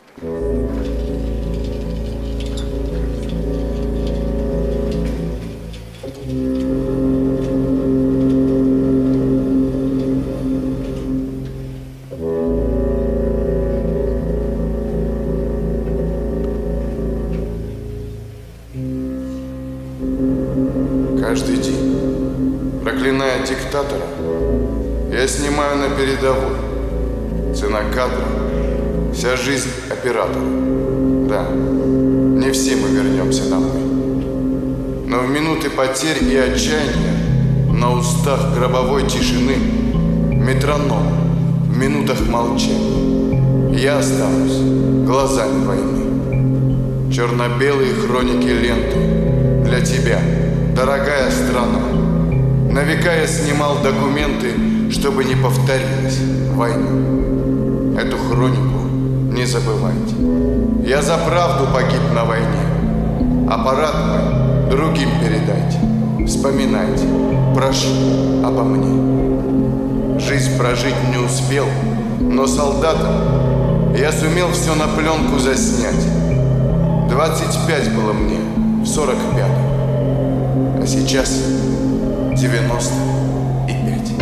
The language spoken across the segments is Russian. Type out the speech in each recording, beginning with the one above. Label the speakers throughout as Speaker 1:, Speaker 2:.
Speaker 1: Каждый день, проклиная диктатора, я снимаю на передовой. Цена кадра, вся жизнь оператора. Да, не все мы вернемся домой. Но в минуты потерь и отчаяния, на устах гробовой тишины, метроном, в минутах молчания, я останусь глазами войны. Черно-белые хроники ленты для тебя, дорогая страна. На века я снимал документы, чтобы не повторилась война. Эту хронику не забывайте. Я за правду погиб на войне. Аппарат мой другим передайте. Вспоминайте, прошу обо мне. Жизнь прожить не успел, но солдатом я сумел все на пленку заснять. 25 было мне в 45-м, а сейчас 95.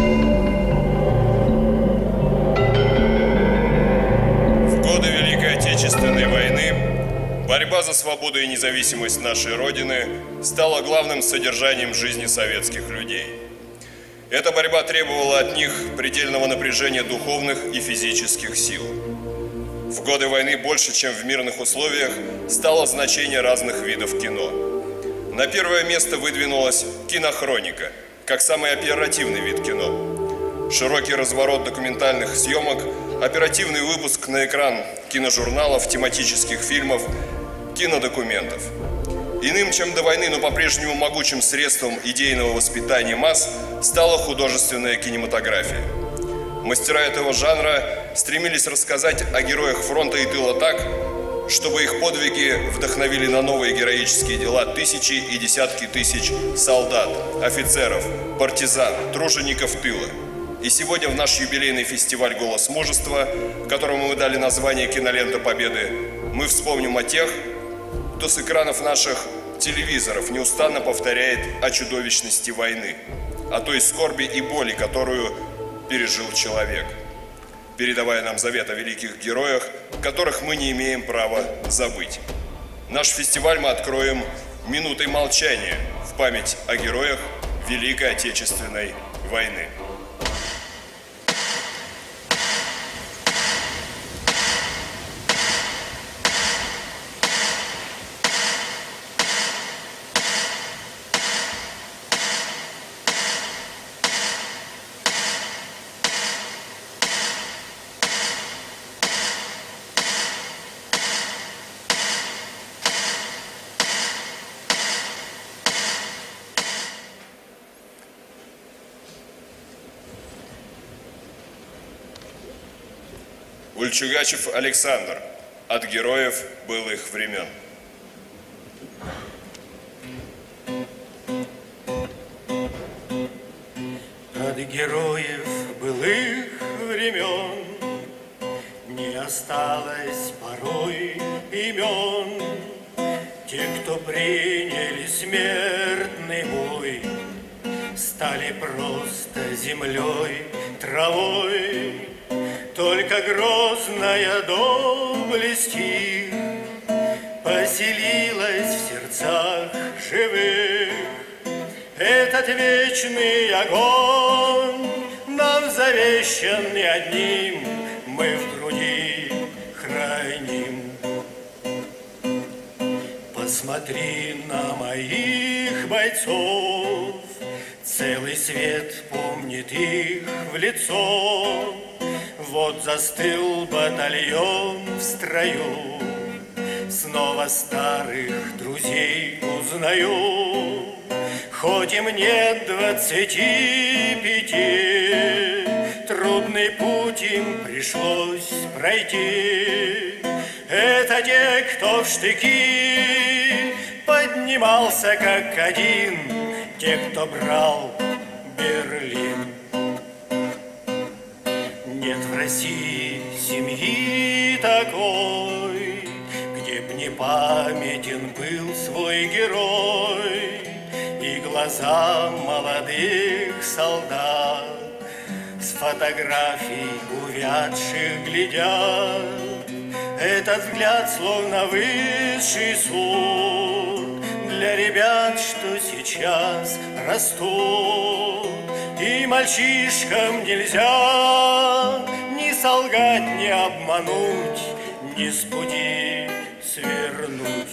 Speaker 2: В годы Великой Отечественной войны борьба за свободу и независимость нашей Родины стала главным содержанием жизни советских людей. Эта борьба требовала от них предельного напряжения духовных и физических сил. В годы войны больше, чем в мирных условиях, стало значение разных видов кино. На первое место выдвинулась кинохроника, как самый оперативный вид кино. Широкий разворот документальных съемок, оперативный выпуск на экран киножурналов, тематических фильмов, кинодокументов. Иным, чем до войны, но по-прежнему могучим средством идейного воспитания масс стала художественная кинематография. Мастера этого жанра стремились рассказать о героях фронта и тыла так, чтобы их подвиги вдохновили на новые героические дела тысячи и десятки тысяч солдат, офицеров, партизан, тружеников тыла. И сегодня в наш юбилейный фестиваль «Голос мужества», которому мы дали название «Кинолента Победы», мы вспомним о тех, кто с экранов наших телевизоров неустанно повторяет о чудовищности войны, о той скорби и боли, которую пережил человек, передавая нам завет о великих героях, которых мы не имеем права забыть. Наш фестиваль мы откроем минутой молчания в память о героях Великой Отечественной войны. Ульчугачев Александр. От героев былых времен.
Speaker 3: От героев былых времен не осталось порой имен. Те, кто приняли смертный бой, стали просто землей, травой. Только грозная доблесть их поселилась в сердцах живых. Этот вечный огонь нам завещан не одним, мы в груди храним. Посмотри на моих бойцов, целый свет помнит их в лицо. Вот застыл батальон в строю, снова старых друзей узнаю. Хоть им нет 25, трудный путь им пришлось пройти. Это те, кто в штыки поднимался как один, те, кто брал Берлин. Нет в России семьи такой, непамятен был свой герой, и глаза молодых солдат с фотографий увядших глядят. Этот взгляд словно высший суд для ребят, что сейчас растут. И мальчишкам нельзя ни солгать, ни обмануть, ни с пути свернуть.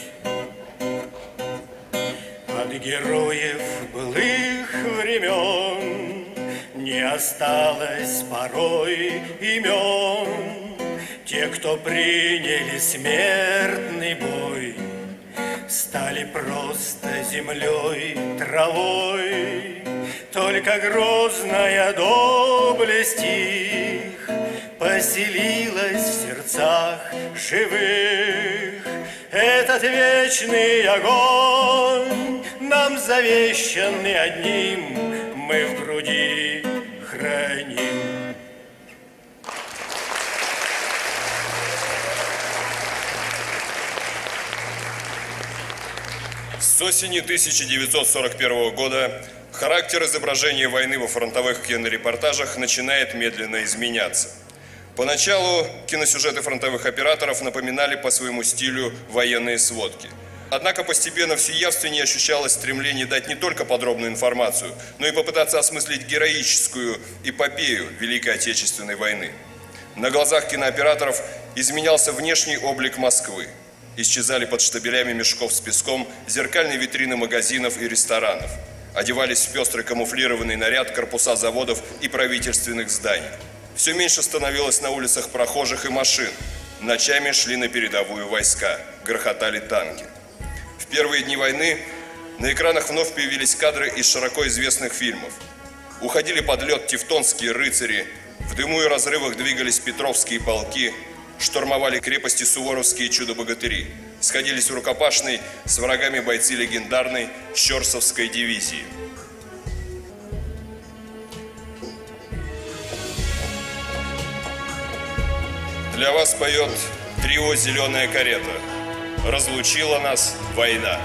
Speaker 3: От героев былых времен не осталось порой имен. Те, кто приняли смертный бой, стали просто землей, травой. Только грозная доблесть их поселилась в сердцах живых. Этот вечный огонь нам завещанный одним, мы в груди храним.
Speaker 2: С осени 1941 года характер изображения войны во фронтовых кинорепортажах начинает медленно изменяться. Поначалу киносюжеты фронтовых операторов напоминали по своему стилю военные сводки. Однако постепенно все явственнее ощущалось стремление дать не только подробную информацию, но и попытаться осмыслить героическую эпопею Великой Отечественной войны. На глазах кинооператоров изменялся внешний облик Москвы. Исчезали под штабелями мешков с песком зеркальные витрины магазинов и ресторанов. Одевались в пестрый камуфлированный наряд корпуса заводов и правительственных зданий. Все меньше становилось на улицах прохожих и машин. Ночами шли на передовую войска, грохотали танки. В первые дни войны на экранах вновь появились кадры из широко известных фильмов. Уходили под лед тевтонские рыцари, в дыму и разрывах двигались петровские полки, штурмовали крепости суворовские чудо-богатыри, сходились в рукопашной с врагами бойцы легендарной Щорсовской дивизии. Для вас поет трио «Зеленая карета». Разлучила нас война.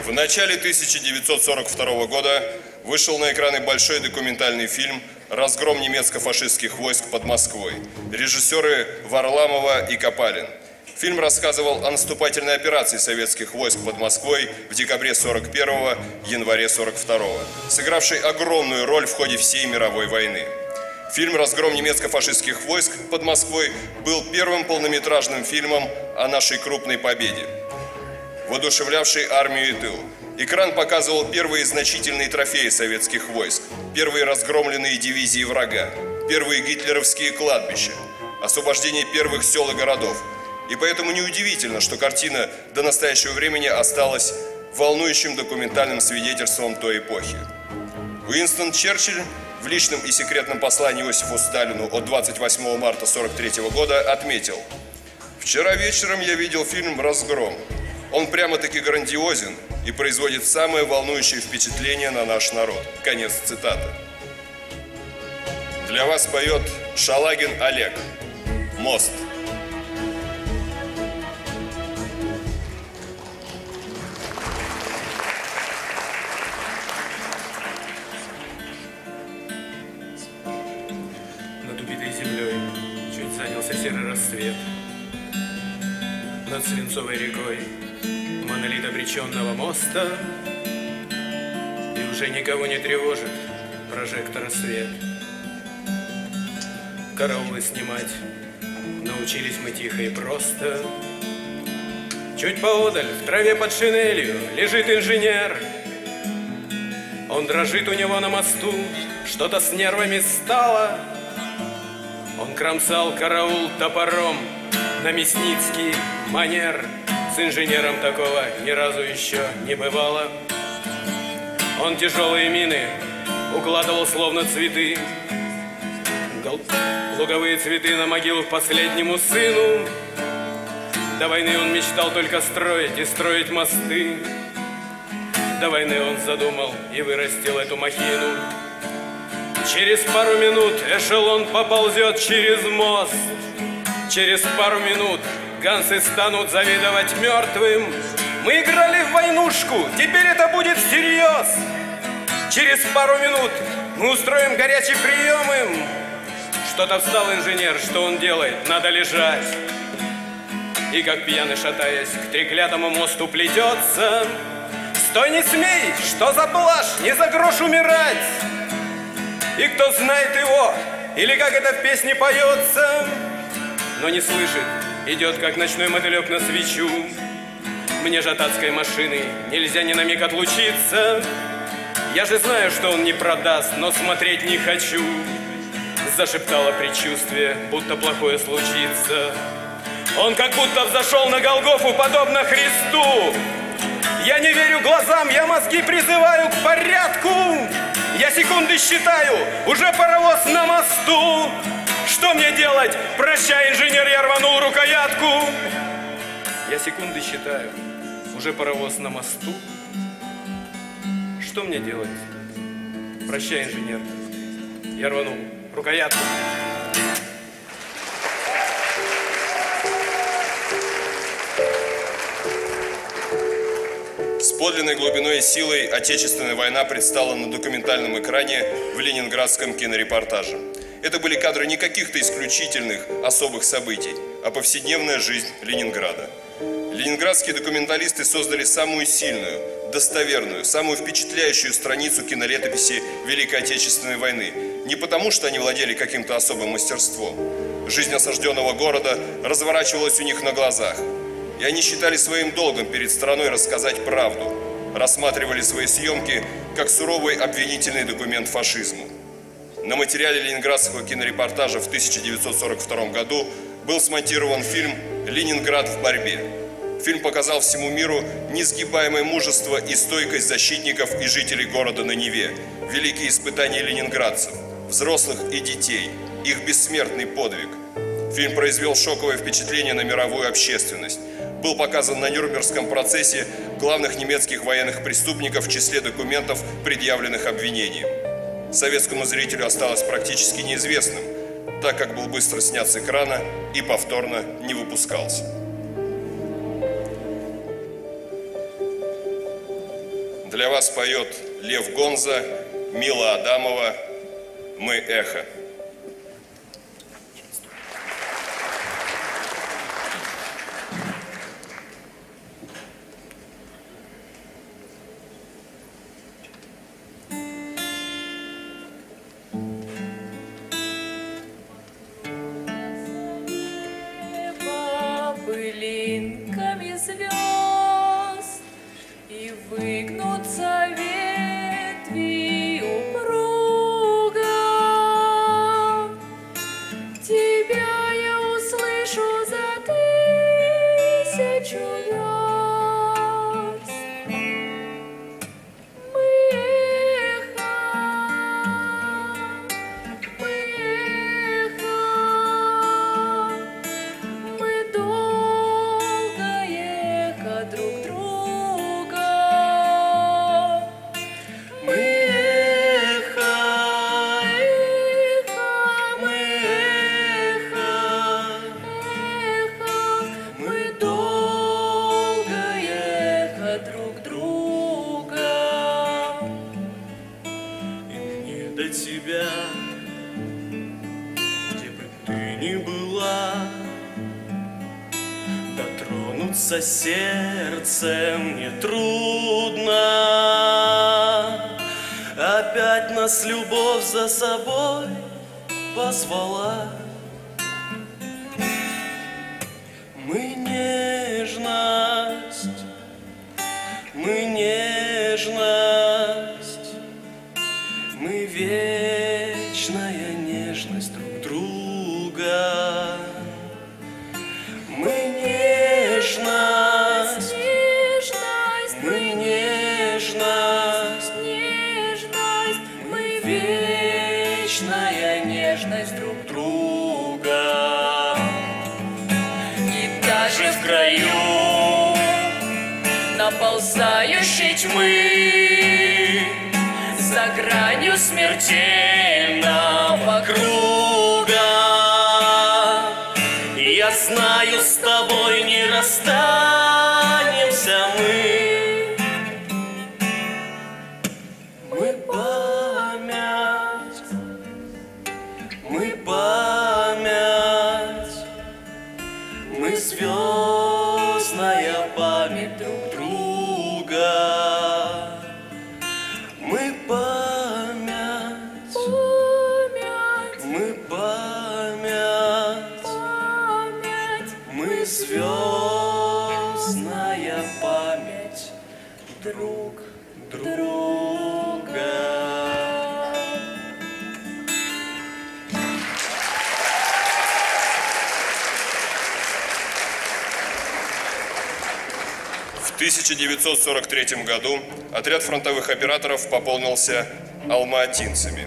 Speaker 2: В начале 1942 года вышел на экраны большой документальный фильм «Разгром немецко-фашистских войск под Москвой». Режиссеры Варламова и Копалин. Фильм рассказывал о наступательной операции советских войск под Москвой в декабре 41-го, январе 42-го, сыгравшей огромную роль в ходе всей мировой войны. Фильм «Разгром немецко-фашистских войск под Москвой» был первым полнометражным фильмом о нашей крупной победе, воодушевлявшей армию и тыл. Экран показывал первые значительные трофеи советских войск, первые разгромленные дивизии врага, первые гитлеровские кладбища, освобождение первых сел и городов. И поэтому неудивительно, что картина до настоящего времени осталась волнующим документальным свидетельством той эпохи. Уинстон Черчилль в личном и секретном послании Иосифу Сталину от 28 марта 1943 года отметил: «Вчера вечером я видел фильм «Разгром». Он прямо-таки грандиозен и производит самое волнующее впечатление на наш народ». Конец цитаты. Для вас поет Шалагин Олег. «Мост».
Speaker 4: Серый рассвет над свинцовой рекой, монолит обреченного моста, и уже никого не тревожит прожектора свет. Караулы снимать научились мы тихо и просто. Чуть поодаль, в траве под шинелью, лежит инженер. Он дрожит у него на мосту, что-то с нервами стало. Он кромсал караул топором на мясницкий манер. С инженером такого ни разу еще не бывало. Он тяжелые мины укладывал словно цветы, луговые цветы на могилу последнему сыну. До войны он мечтал только строить и строить мосты. До войны он задумал и вырастил эту махину. Через пару минут эшелон поползет через мост. Через пару минут гансы станут завидовать мертвым. Мы играли в войнушку, теперь это будет всерьез. Через пару минут мы устроим горячий прием им. Что-то встал инженер, что он делает? Надо лежать. И как пьяный шатаясь к треклятому мосту плетется. Стой, не смей, что за блажь, не за грош умирать. И кто знает его, или как это в песне поется, но не слышит, идет как ночной мотылек на свечу. Мне же от адской машины нельзя ни на миг отлучиться. Я же знаю, что он не продаст, но смотреть не хочу. Зашептало предчувствие, будто плохое случится. Он как будто взошел на Голгофу, подобно Христу. Я не верю глазам, я мозги призываю к порядку. Я секунды считаю, уже паровоз на мосту. Что мне делать? Прощай, инженер, я рванул рукоятку. Я секунды считаю, уже паровоз на мосту. Что мне делать? Прощай, инженер, я рванул рукоятку.
Speaker 2: С подлинной глубиной и силой Отечественная война предстала на документальном экране в ленинградском кинорепортаже. Это были кадры не каких-то исключительных, особых событий, а повседневная жизнь Ленинграда. Ленинградские документалисты создали самую сильную, достоверную, самую впечатляющую страницу кинолетописи Великой Отечественной войны. Не потому, что они владели каким-то особым мастерством. Жизнь осажденного города разворачивалась у них на глазах. И они считали своим долгом перед страной рассказать правду, рассматривали свои съемки как суровый обвинительный документ фашизму. На материале ленинградского кинорепортажа в 1942 году был смонтирован фильм «Ленинград в борьбе». Фильм показал всему миру несгибаемое мужество и стойкость защитников и жителей города на Неве, великие испытания ленинградцев, взрослых и детей, их бессмертный подвиг. Фильм произвел шоковое впечатление на мировую общественность. Был показан на Нюрнбергском процессе главных немецких военных преступников в числе документов, предъявленных обвинением. Советскому зрителю осталось практически неизвестным, так как был быстро снят с экрана и повторно не выпускался. для вас поет Лев Гонза, Мила Адамова «Мы эхо».
Speaker 5: Пылинками звезд и выгнутся ветви упруга. Тебя я услышу за 1000 верст. Мы эхо, мы эхо, мы долго эхо друг друга. Мы эхо, эхо, мы эхо, эхо, мы долго эхо друг друга.
Speaker 3: И мне до тебя, где бы ты ни была, дотронуться сердцем нетрудно. Опять нас любовь за собой позвала. Мы нежность, мы нежность, мы вечная нежность друг друга. Мы нежность,
Speaker 5: Нежность,
Speaker 3: мы нежность,
Speaker 5: нежность, мы
Speaker 3: вечная нежность друг друга.
Speaker 5: И даже в краю наползающей тьмы, за гранью смертельного круга,
Speaker 3: Я знаю, с тобой не расстанемся мы. Мы память, мы память, мы звездная память друг друга. Мы память,
Speaker 5: память,
Speaker 3: мы память,
Speaker 5: память,
Speaker 3: мы звездная память друг друга.
Speaker 2: В 1943 году отряд фронтовых операторов пополнился алматинцами.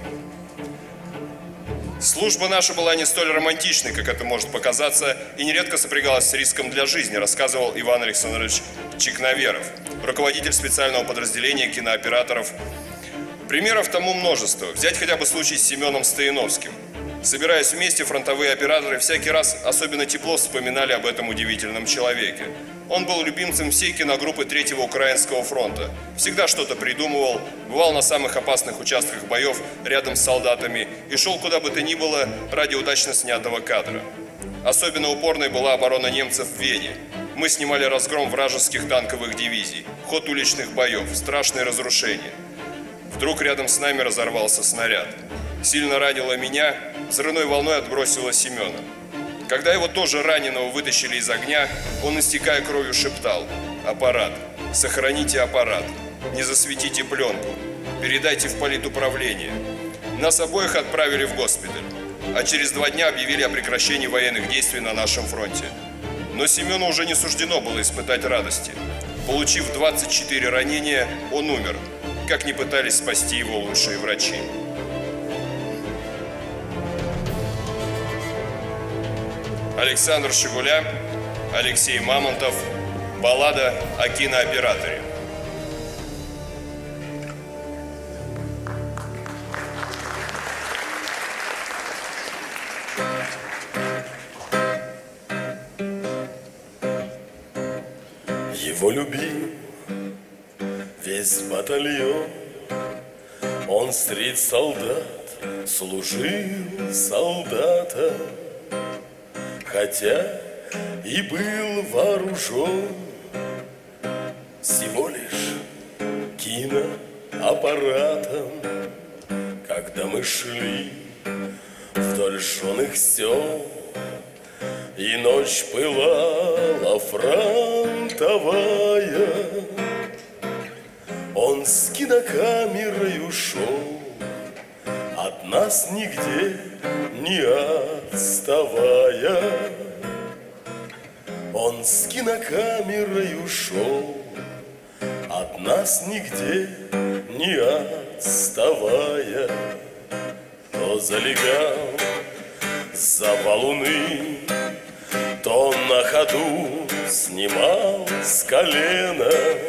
Speaker 2: Служба наша была не столь романтичной, как это может показаться, и нередко сопрягалась с риском для жизни, рассказывал Иван Александрович Чикноверов, руководитель специального подразделения кинооператоров. Примеров тому множество. Взять хотя бы случай с Семеном Стояновским. Собираясь вместе, фронтовые операторы всякий раз особенно тепло вспоминали об этом удивительном человеке. Он был любимцем всей киногруппы 3-го Украинского фронта. Всегда что-то придумывал, бывал на самых опасных участках боев рядом с солдатами и шел куда бы то ни было ради удачно снятого кадра. Особенно упорной была оборона немцев в Вене. Мы снимали разгром вражеских танковых дивизий, ход уличных боев, страшные разрушения. Вдруг рядом с нами разорвался снаряд. Сильно ранило меня, взрывной волной отбросило Семена. Когда его тоже раненого вытащили из огня, он, истекая кровью, шептал: «Аппарат, сохраните аппарат, не засветите пленку, передайте в политуправление». Нас обоих отправили в госпиталь, а через 2 дня объявили о прекращении военных действий на нашем фронте. Но Семену уже не суждено было испытать радости. Получив 24 ранения, он умер, как ни пытались спасти его лучшие врачи. Александр Щегуля, Алексей Мамонтов. Баллада о кинооператоре.
Speaker 6: Его любил Весь батальон, он средь солдат служил солдата, хотя и был вооружен всего лишь киноаппаратом. Когда мы шли вдоль жженых сел, и ночь пылала фронтовая, он с кинокамерой ушел, от нас нигде не отставая. Он с кинокамерой ушел, от нас нигде не отставая. То залегал за валуны, то на ходу снимал с колена.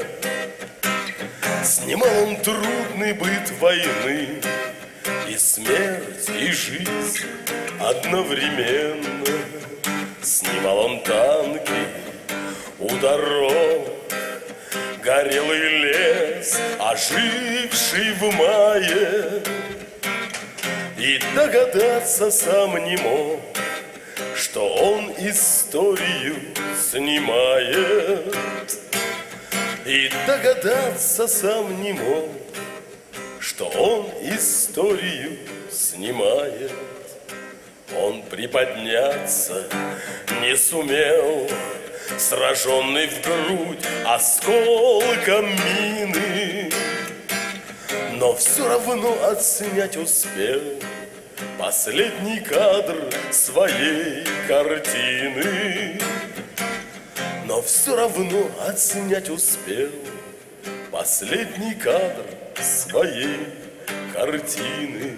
Speaker 6: Снимал он трудный быт войны, и смерть, и жизнь одновременно. Снимал он танки у дорог, горелый лес, оживший в мае. И догадаться сам не мог, что он историю снимает. И догадаться сам не мог, что он историю снимает. Он приподняться не сумел, сраженный в грудь осколком мины, но все равно отснять успел последний кадр своей картины. Но все равно отснять успел последний кадр своей картины.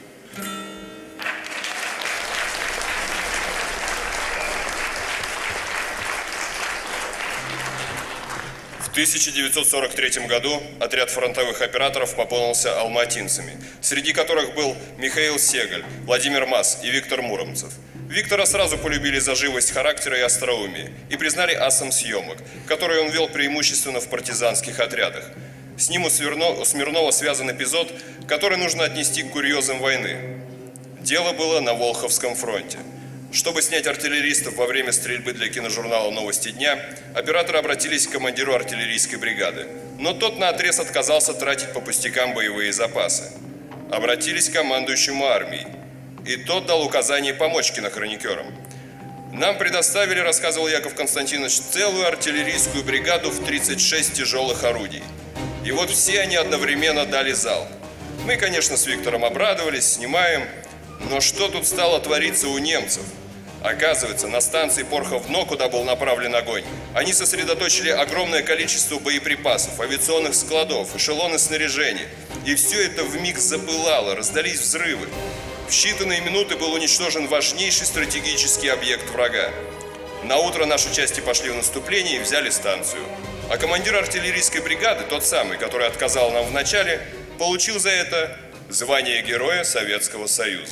Speaker 2: В 1943 году отряд фронтовых операторов пополнился алматинцами, среди которых был Михаил Сегаль, Владимир Мас и Виктор Муромцев. Виктора сразу полюбили за живость характера и остроумие и признали асом съемок, которые он вел преимущественно в партизанских отрядах. С ним у Смирнова связан эпизод, который нужно отнести к курьезам войны. Дело было на Волховском фронте. Чтобы снять артиллеристов во время стрельбы для киножурнала «Новости дня», операторы обратились к командиру артиллерийской бригады. Но тот наотрез отказался тратить по пустякам боевые запасы. Обратились к командующему армией. И тот дал указание помочь кинохроникерам. «Нам предоставили, — рассказывал Яков Константинович, — целую артиллерийскую бригаду в 36 тяжелых орудий. И вот все они одновременно дали залп. Мы, конечно, с Виктором обрадовались, снимаем. Но что тут стало твориться у немцев? Оказывается, на станции Порхов-Дно, куда был направлен огонь, они сосредоточили огромное количество боеприпасов, авиационных складов, эшелоны снаряжения. И все это вмиг запылало, раздались взрывы. В считанные минуты был уничтожен важнейший стратегический объект врага. Наутро наши части пошли в наступление и взяли станцию. А командир артиллерийской бригады, тот самый, который отказал нам в начале, получил за это звание Героя Советского Союза.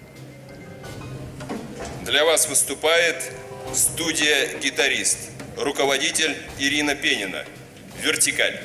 Speaker 2: Для вас выступает студия «Гитарист», руководитель Ирина Пенина. Вертикаль.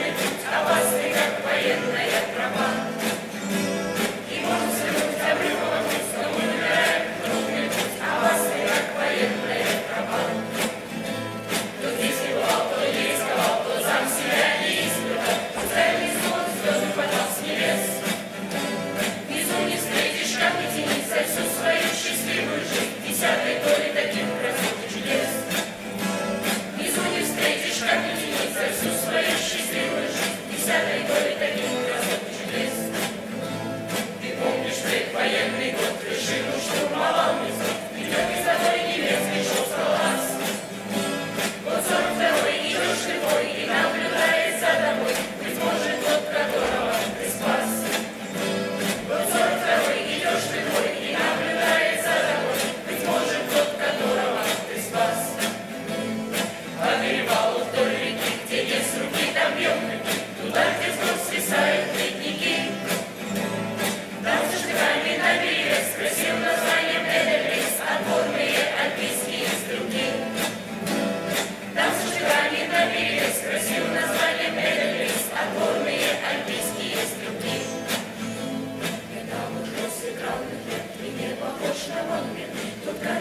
Speaker 5: Опасный, как военная тропа, и может свернуть обрывом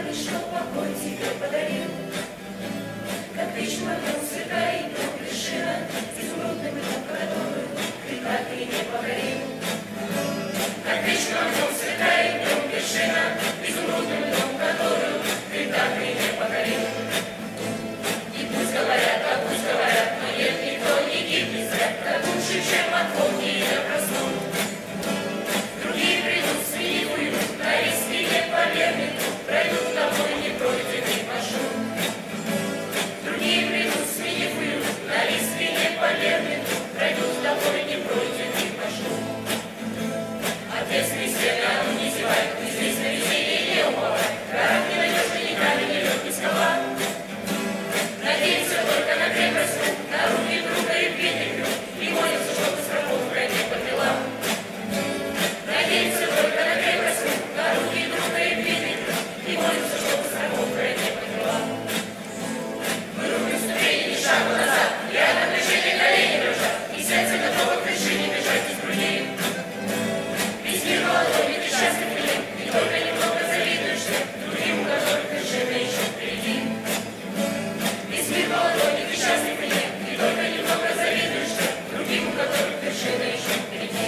Speaker 5: пришел, покой тебе подарил. Как речь моргнулся край, дом вершина, изумрудным льдом, которую ты так и не покорил. Как речь моргнулся край, дом вершина, изумрудным льдом, которую ты так и не покорил. И пусть говорят, но нет, никто не гибнет зря, так лучше, чем от волки я проснул. Другие придут, сменив уют, на риски не повернет, пройдут тобой непройденный маршрут. Другие придут, сменив уют, на риски не повернет, пройдут тобой непройденный маршрут. Ответственный стена, ну не зевай, ты здесь на везение не уповай, горах не найдешь ни камень, ни лед, ни скала. Надеемся только на крепость рук, на руки друга и длинный крюк, и молимся, чтобы страхов не подвела. Надеемся только на крепость рук, на руки друга и длинный крюк, и молимся, чтобы страхов не подвела. Мы руки ступени, ни шагу назад, я на движение колени дрожат, и сердце готово к вершине бежать из грудей. Весь мир молодой, ты счастлив в нем, и только немного завидуешь тем, другим, у которых вершина еще впереди. Весь мир молодой, ты счастлив в нем, и только немного завидуешь тем, другим, у которых вершина еще впереди.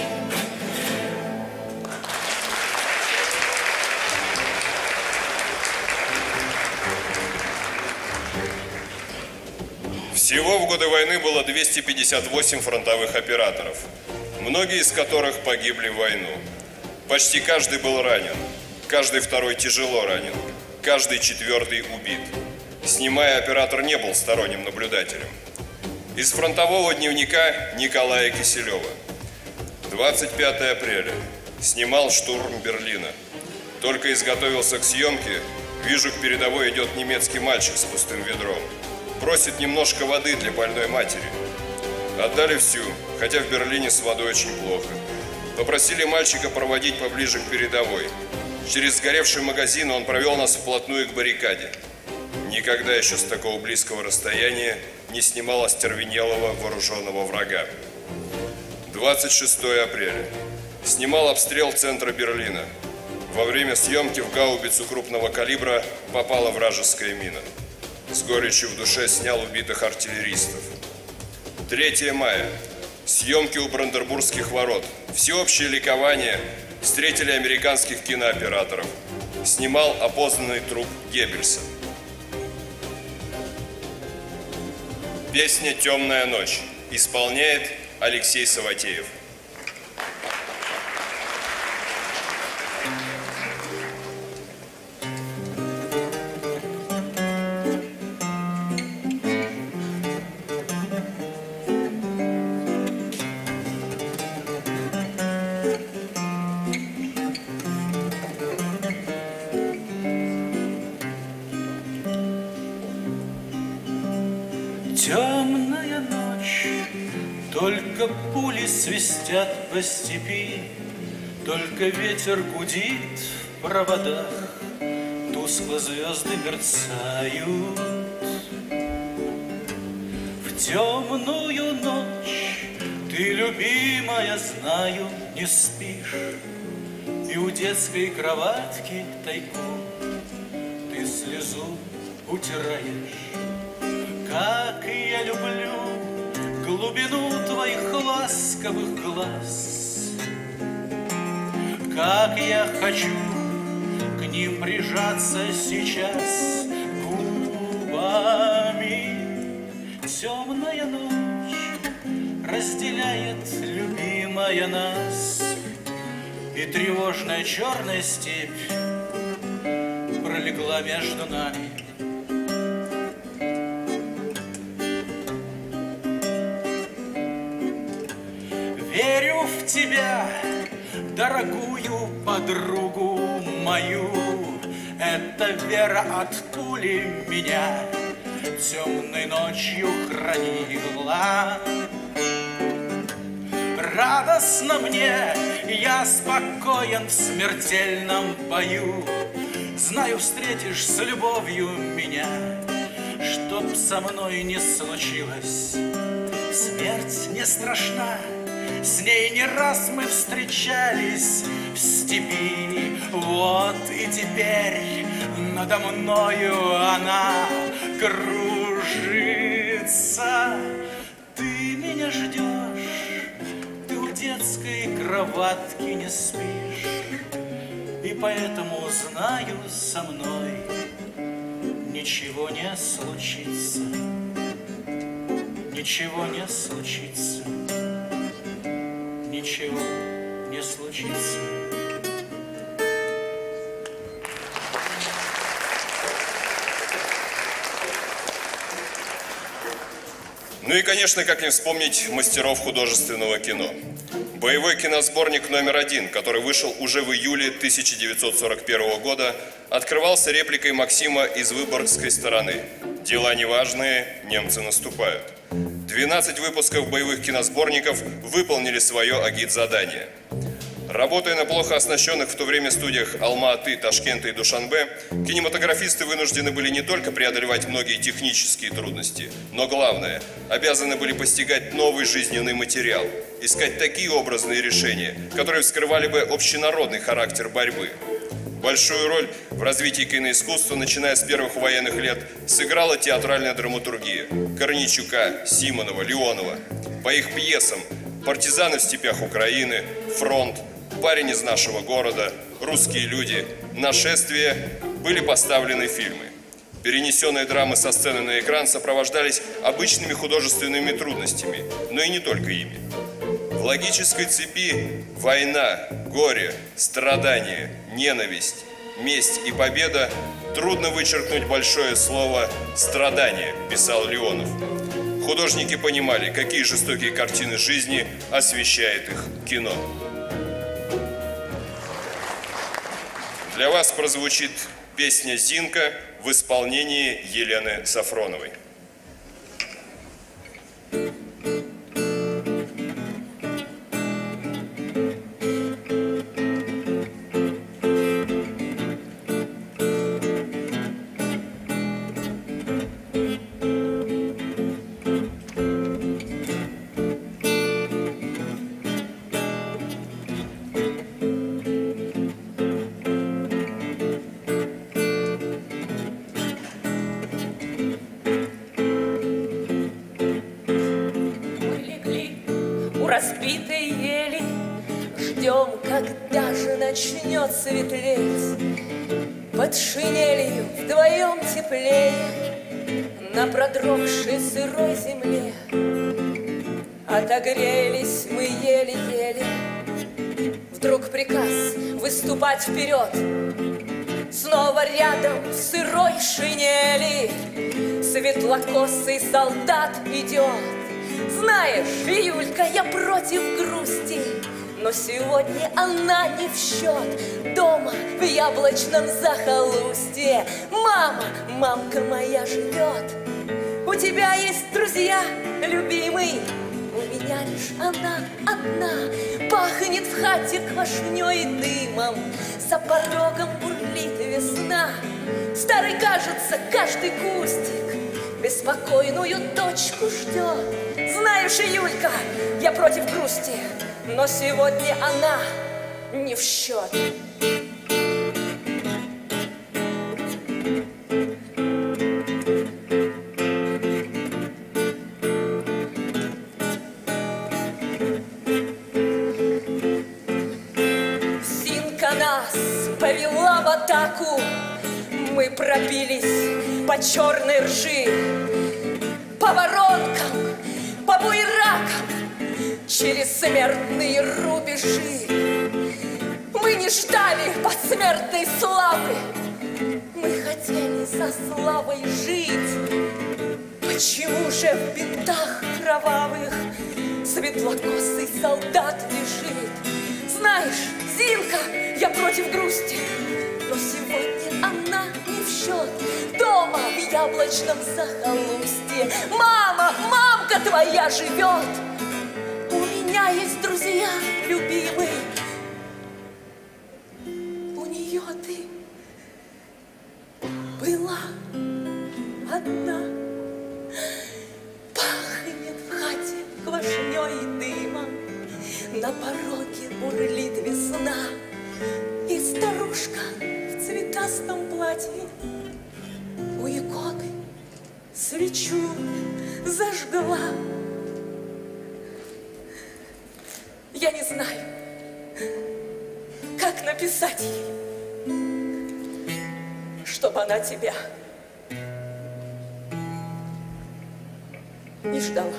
Speaker 2: Всего в годы войны было 258 фронтовых операторов, многие из которых погибли в войну. Почти каждый был ранен, каждый второй тяжело ранен, каждый четвертый убит. Снимая, оператор не был сторонним наблюдателем. Из фронтового дневника Николая Киселева. 25 апреля. Снимал штурм Берлина. Только изготовился к съемке, вижу, к передовой идет немецкий мальчик с пустым ведром. Просит немножко воды для больной матери. Отдали всю, хотя в Берлине с водой очень плохо. Попросили мальчика проводить поближе к передовой. Через сгоревший магазин он провел нас вплотную к баррикаде. Никогда еще с такого близкого расстояния не снимал остервенелого вооруженного врага. 26 апреля. Снимал обстрел центра Берлина. Во время съемки в гаубицу крупного калибра попала вражеская мина. С горечью в душе снял убитых артиллеристов. 3 мая. Съемки у Бранденбургских ворот. Всеобщее ликование. Встретили американских кинооператоров. Снимал опознанный труп Геббельса. Песня «Темная ночь» исполняет Алексей Саватеев.
Speaker 3: Темная ночь, только пули свистят по степи, только ветер гудит в проводах, тускло звезды мерцают. В темную ночь ты, любимая, знаю, не спишь, и у детской кроватки тайком ты слезу утираешь. Как я люблю глубину твоих ласковых глаз, как я хочу к ним прижаться сейчас губами. Темная ночь разделяет, любимая, нас, и тревожная черная степь пролегла между нами. Верю в тебя, дорогую подругу мою, эта вера от пули меня темной ночью хранила. Радостно мне, я спокоен в смертельном бою, знаю, встретишь с любовью меня, чтоб со мной не случилось. Смерть не страшна, с ней не раз мы встречались в степи. Вот и теперь надо мною она кружится. Ты меня ждешь, ты у детской кроватки не спишь, и поэтому знаю, со мной ничего не случится, ничего не случится, ничего не случится.
Speaker 2: Ну и, конечно, как не вспомнить мастеров художественного кино. Боевой киносборник номер 1, который вышел уже в июле 1941 года, открывался репликой Максима из Выборгской стороны. «Дела неважные, немцы наступают». 12 выпусков боевых киносборников выполнили свое агитзадание. Работая на плохо оснащенных в то время студиях Алма-Аты, Ташкента и Душанбе, кинематографисты вынуждены были не только преодолевать многие технические трудности, но главное, обязаны были постигать новый жизненный материал, искать такие образные решения, которые вскрывали бы общенародный характер борьбы. Большую роль в развитии киноискусства, начиная с первых военных лет, сыграла театральная драматургия Корничука, Симонова, Леонова. По их пьесам «Партизаны в степях Украины», «Фронт», «Парень из нашего города», «Русские люди», «Нашествие» были поставлены фильмы. Перенесенные драмы со сцены на экран сопровождались обычными художественными трудностями, но и не только ими. В логической цепи война, горе, страдания, ненависть, месть и победа трудно вычеркнуть большое слово «страдание», писал Леонов. Художники понимали, какие жестокие картины жизни освещает их кино. Для вас прозвучит песня «Зинка» в исполнении Елены Сафроновой.
Speaker 7: Разбитой ели ждем, когда же начнет светлеть. Под шинелью вдвоем теплее на продрогшей сырой земле. Отогрелись мы еле-еле. Вдруг приказ выступать вперед. Снова рядом в сырой шинели светлокосый солдат идет. Знаешь, Юлька, я против грусти, но сегодня она не в счет. Дома в яблочном захолустье мама, мамка моя живет. У тебя есть друзья, любимый, у меня лишь она одна. Пахнет в хате квашнёй и дымом, за порогом бурлит весна. Старый, кажется, каждый кустик беспокойную дочку ждет. Знаешь, Юлька, я против грусти, но сегодня она не в счет. Зинка нас повела в атаку. Мы пробились по черной ржи, по воронкам, по буеракам, через смертные рубежи. Мы не ждали посмертной славы, мы хотели со славой жить. Почему же в бинтах кровавых светлокосый солдат лежит? Знаешь, Зинка, я против грусти, но сегодня она не в счет. Дома в яблочном захолустье мама, мамка твоя живет. У меня есть друзья, любимый, у нее ты была одна. Пахнет в хате квашнёй и дымом, на пороге бурлит весна, и старушка в цветах цветастом платье у иконы свечу зажгла. Я не знаю, как написать ей, чтобы она тебя не ждала.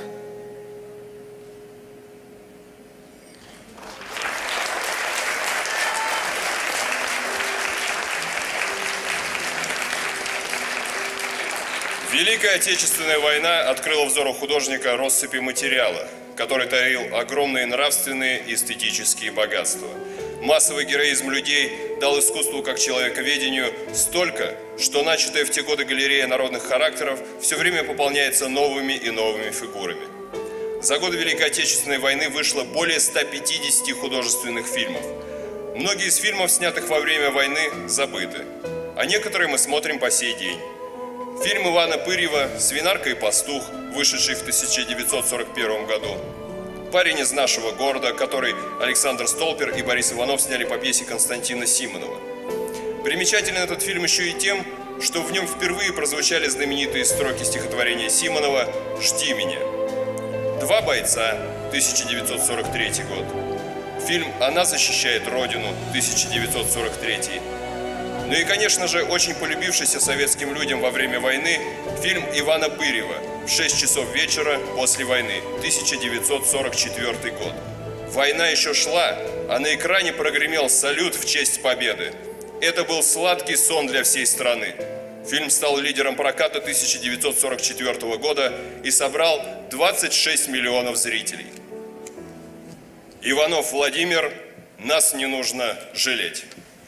Speaker 2: Великая Отечественная война открыла взору художника россыпи материала, который таил огромные нравственные и эстетические богатства. Массовый героизм людей дал искусству как человековедению столько, что начатая в те годы галерея народных характеров все время пополняется новыми и новыми фигурами. За годы Великой Отечественной войны вышло более 150 художественных фильмов. Многие из фильмов, снятых во время войны, забыты, а некоторые мы смотрим по сей день. Фильм Ивана Пырьева «Свинарка и пастух», вышедший в 1941 году. «Парень из нашего города», который Александр Столпер и Борис Иванов сняли по пьесе Константина Симонова. Примечателен этот фильм еще и тем, что в нем впервые прозвучали знаменитые строки стихотворения Симонова «Жди меня». «Два бойца», 1943 год. Фильм «Она защищает Родину», 1943. Ну и, конечно же, очень полюбившийся советским людям во время войны фильм Ивана Пырьева «В 6 часов вечера после войны», 1944 год. Война еще шла, а на экране прогремел салют в честь победы. Это был сладкий сон для всей страны. Фильм стал лидером проката 1944 года и собрал 26 миллионов зрителей. Иванов Владимир «Нас не нужно жалеть».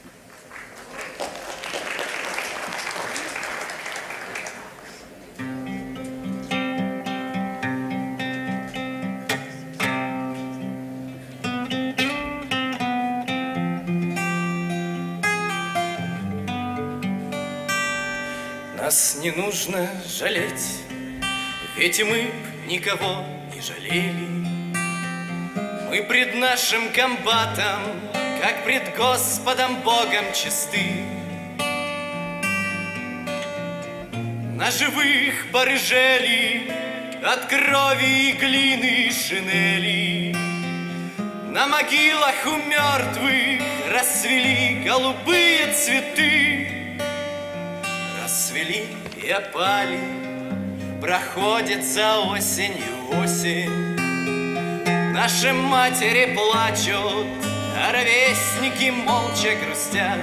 Speaker 4: Нас не нужно жалеть, ведь мы никого не жалели. Мы пред нашим комбатом, как пред Господом Богом чисты. На живых барыжели от крови и глины шинели. На могилах у мертвых расцвели голубые цветы. Расцвели и опали, проходит за осенью осень. Наши матери плачут, а ровесники молча грустят.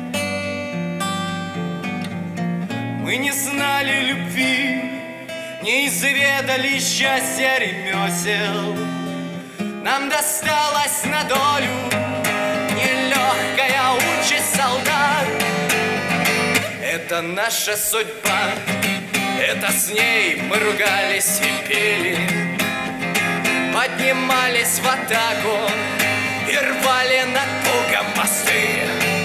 Speaker 4: Мы не знали любви, не изведали счастья ремесел. Нам досталась на долю нелегкая участь солдат. Это наша судьба, это с ней мы ругались и пели. Поднимались в атаку и рвали над Бугом мосты.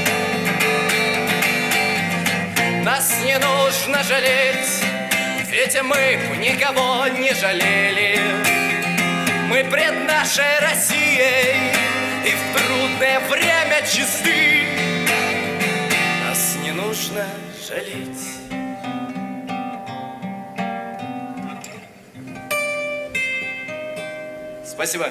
Speaker 4: Нас не нужно жалеть, ведь мы никого не жалели. Мы пред нашей Россией и в трудное время чисты. Нас не нужно жалеть. Спасибо.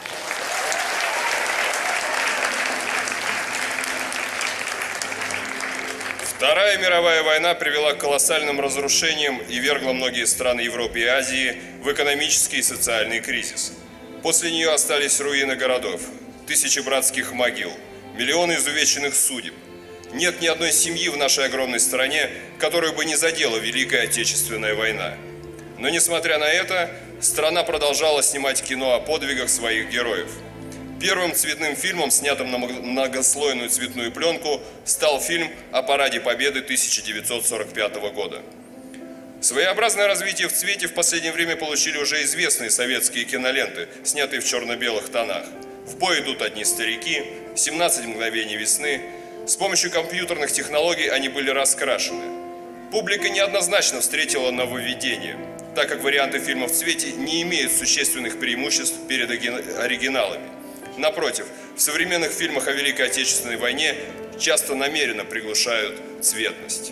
Speaker 2: Вторая мировая война привела к колоссальным разрушениям и вергла многие страны Европы и Азии в экономический и социальный кризис. После нее остались руины городов, тысячи братских могил, миллионы изувеченных судеб. Нет ни одной семьи в нашей огромной стране, которую бы не задела Великая Отечественная война. Но несмотря на это, страна продолжала снимать кино о подвигах своих героев. Первым цветным фильмом, снятым на многослойную цветную пленку, стал фильм о Параде Победы 1945 года. Своеобразное развитие в цвете в последнее время получили уже известные советские киноленты, снятые в черно-белых тонах. «В бой идут одни старики», «17 мгновений весны». С помощью компьютерных технологий они были раскрашены. Публика неоднозначно встретила нововведение, так как варианты фильмов в цвете не имеют существенных преимуществ перед оригиналами. Напротив, в современных фильмах о Великой Отечественной войне часто намеренно приглушают цветность.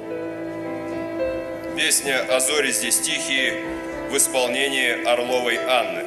Speaker 2: Песня «А зори здесь тихие» в исполнении Орловой Анны.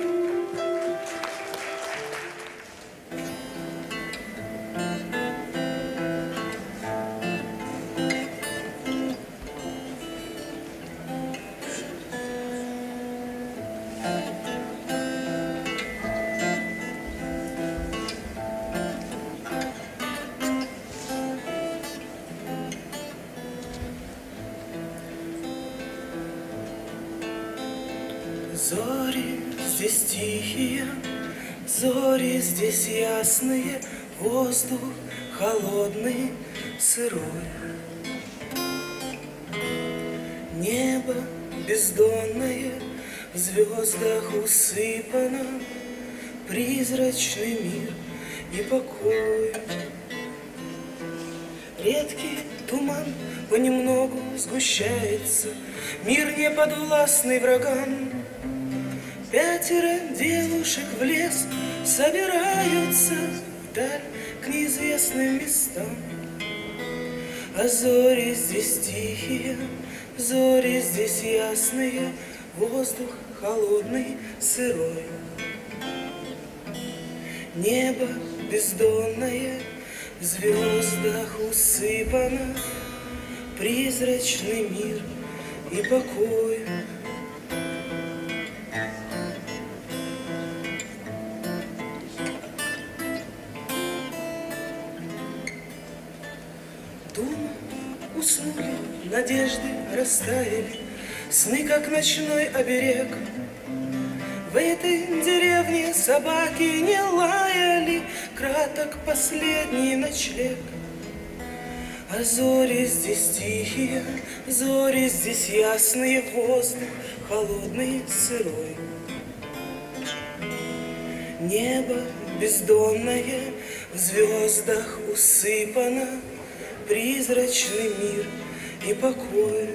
Speaker 8: Зори здесь тихие, зори здесь ясные, воздух холодный, сырой. Небо бездонное, в звездах усыпано, призрачный мир и покой. Редкий туман понемногу сгущается, мир не подвластный врагам. 5 девушек в лес собираются вдаль к неизвестным местам. А зори здесь тихие, зори здесь ясные, воздух холодный, сырой. Небо бездонное, в звездах усыпано, призрачный мир и покой. Думы уснули, надежды растаяли, сны, как ночной оберег. В этой деревне собаки не лаяли, краток последний ночлег. А зори здесь тихие, зори здесь ясные, воздух холодный, сырой. Небо бездонное, в звездах усыпано, призрачный мир и покой.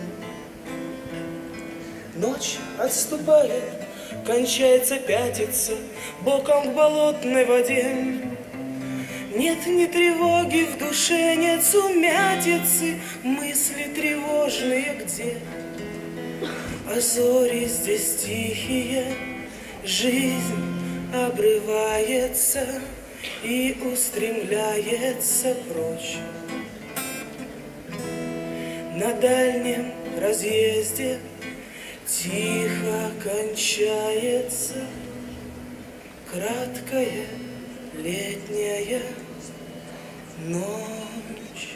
Speaker 8: Ночь отступает, кончается пятица, боком к болотной воде. Нет ни тревоги в душе, нет сумятицы, мысли тревожные где? А зори здесь тихие, жизнь обрывается и устремляется прочь. На дальнем разъезде тихо кончается краткая летняя ночь.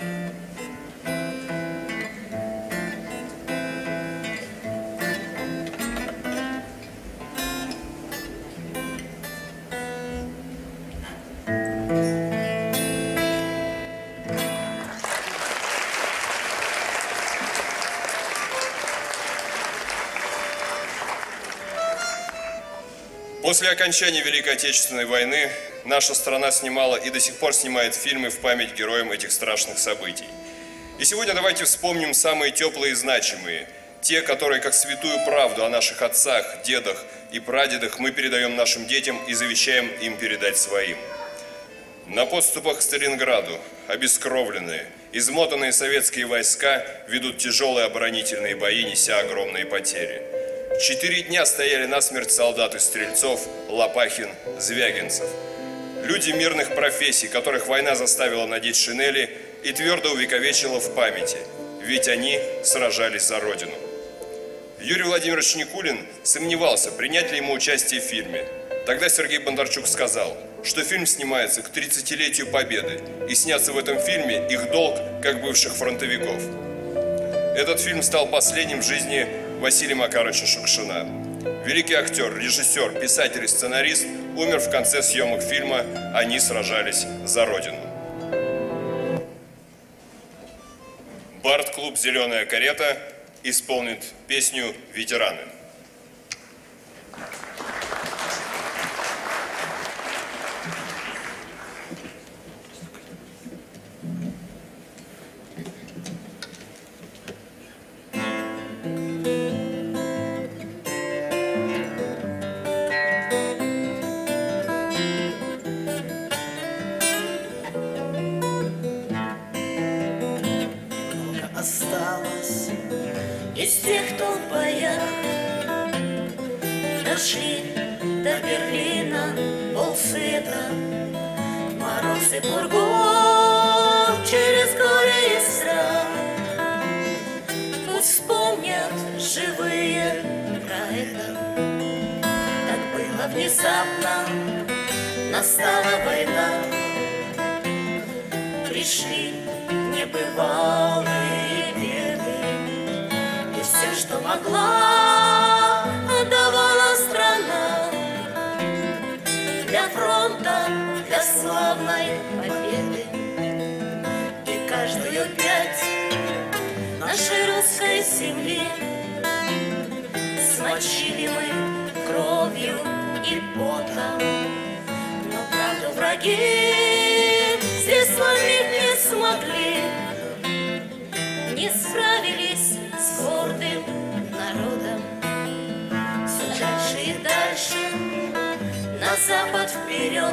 Speaker 2: После окончания Великой Отечественной войны наша страна снимала и до сих пор снимает фильмы в память героям этих страшных событий. И сегодня давайте вспомним самые теплые и значимые, те, которые как святую правду о наших отцах, дедах и прадедах мы передаем нашим детям и завещаем им передать своим. На подступах к Сталинграду обескровленные, измотанные советские войска ведут тяжелые оборонительные бои, неся огромные потери. 4 дня стояли насмерть солдаты Стрельцов, Лопахин, Звягинцев. Люди мирных профессий, которых война заставила надеть шинели и твердо увековечила в памяти, ведь они сражались за Родину. Юрий Владимирович Никулин сомневался, принять ли ему участие в фильме. Тогда Сергей Бондарчук сказал, что фильм снимается к 30-летию Победы, и сняться в этом фильме их долг, как бывших фронтовиков. Этот фильм стал последним в жизни Василия Макаровича Шукшина. Великий актер, режиссер, писатель и сценарист умер в конце съемок фильма «Они сражались за Родину». Бард-клуб «Зеленая карета» исполнит песню «Ветераны».
Speaker 5: кто в боях. Дошли до Берлина полсвета, мороз и пургу через горе и страх. Пусть вспомнят живые про это. Так было внезапно, настала война. Пришли небывалые беды, и все, что могла, отдавала страна для фронта, для славной победы. И каждую пять нашей русской земли смочили мы кровью и потом. Но правду враги здесь сломить не смогли, не справились с гордым народом. Все дальше и дальше, на запад вперед,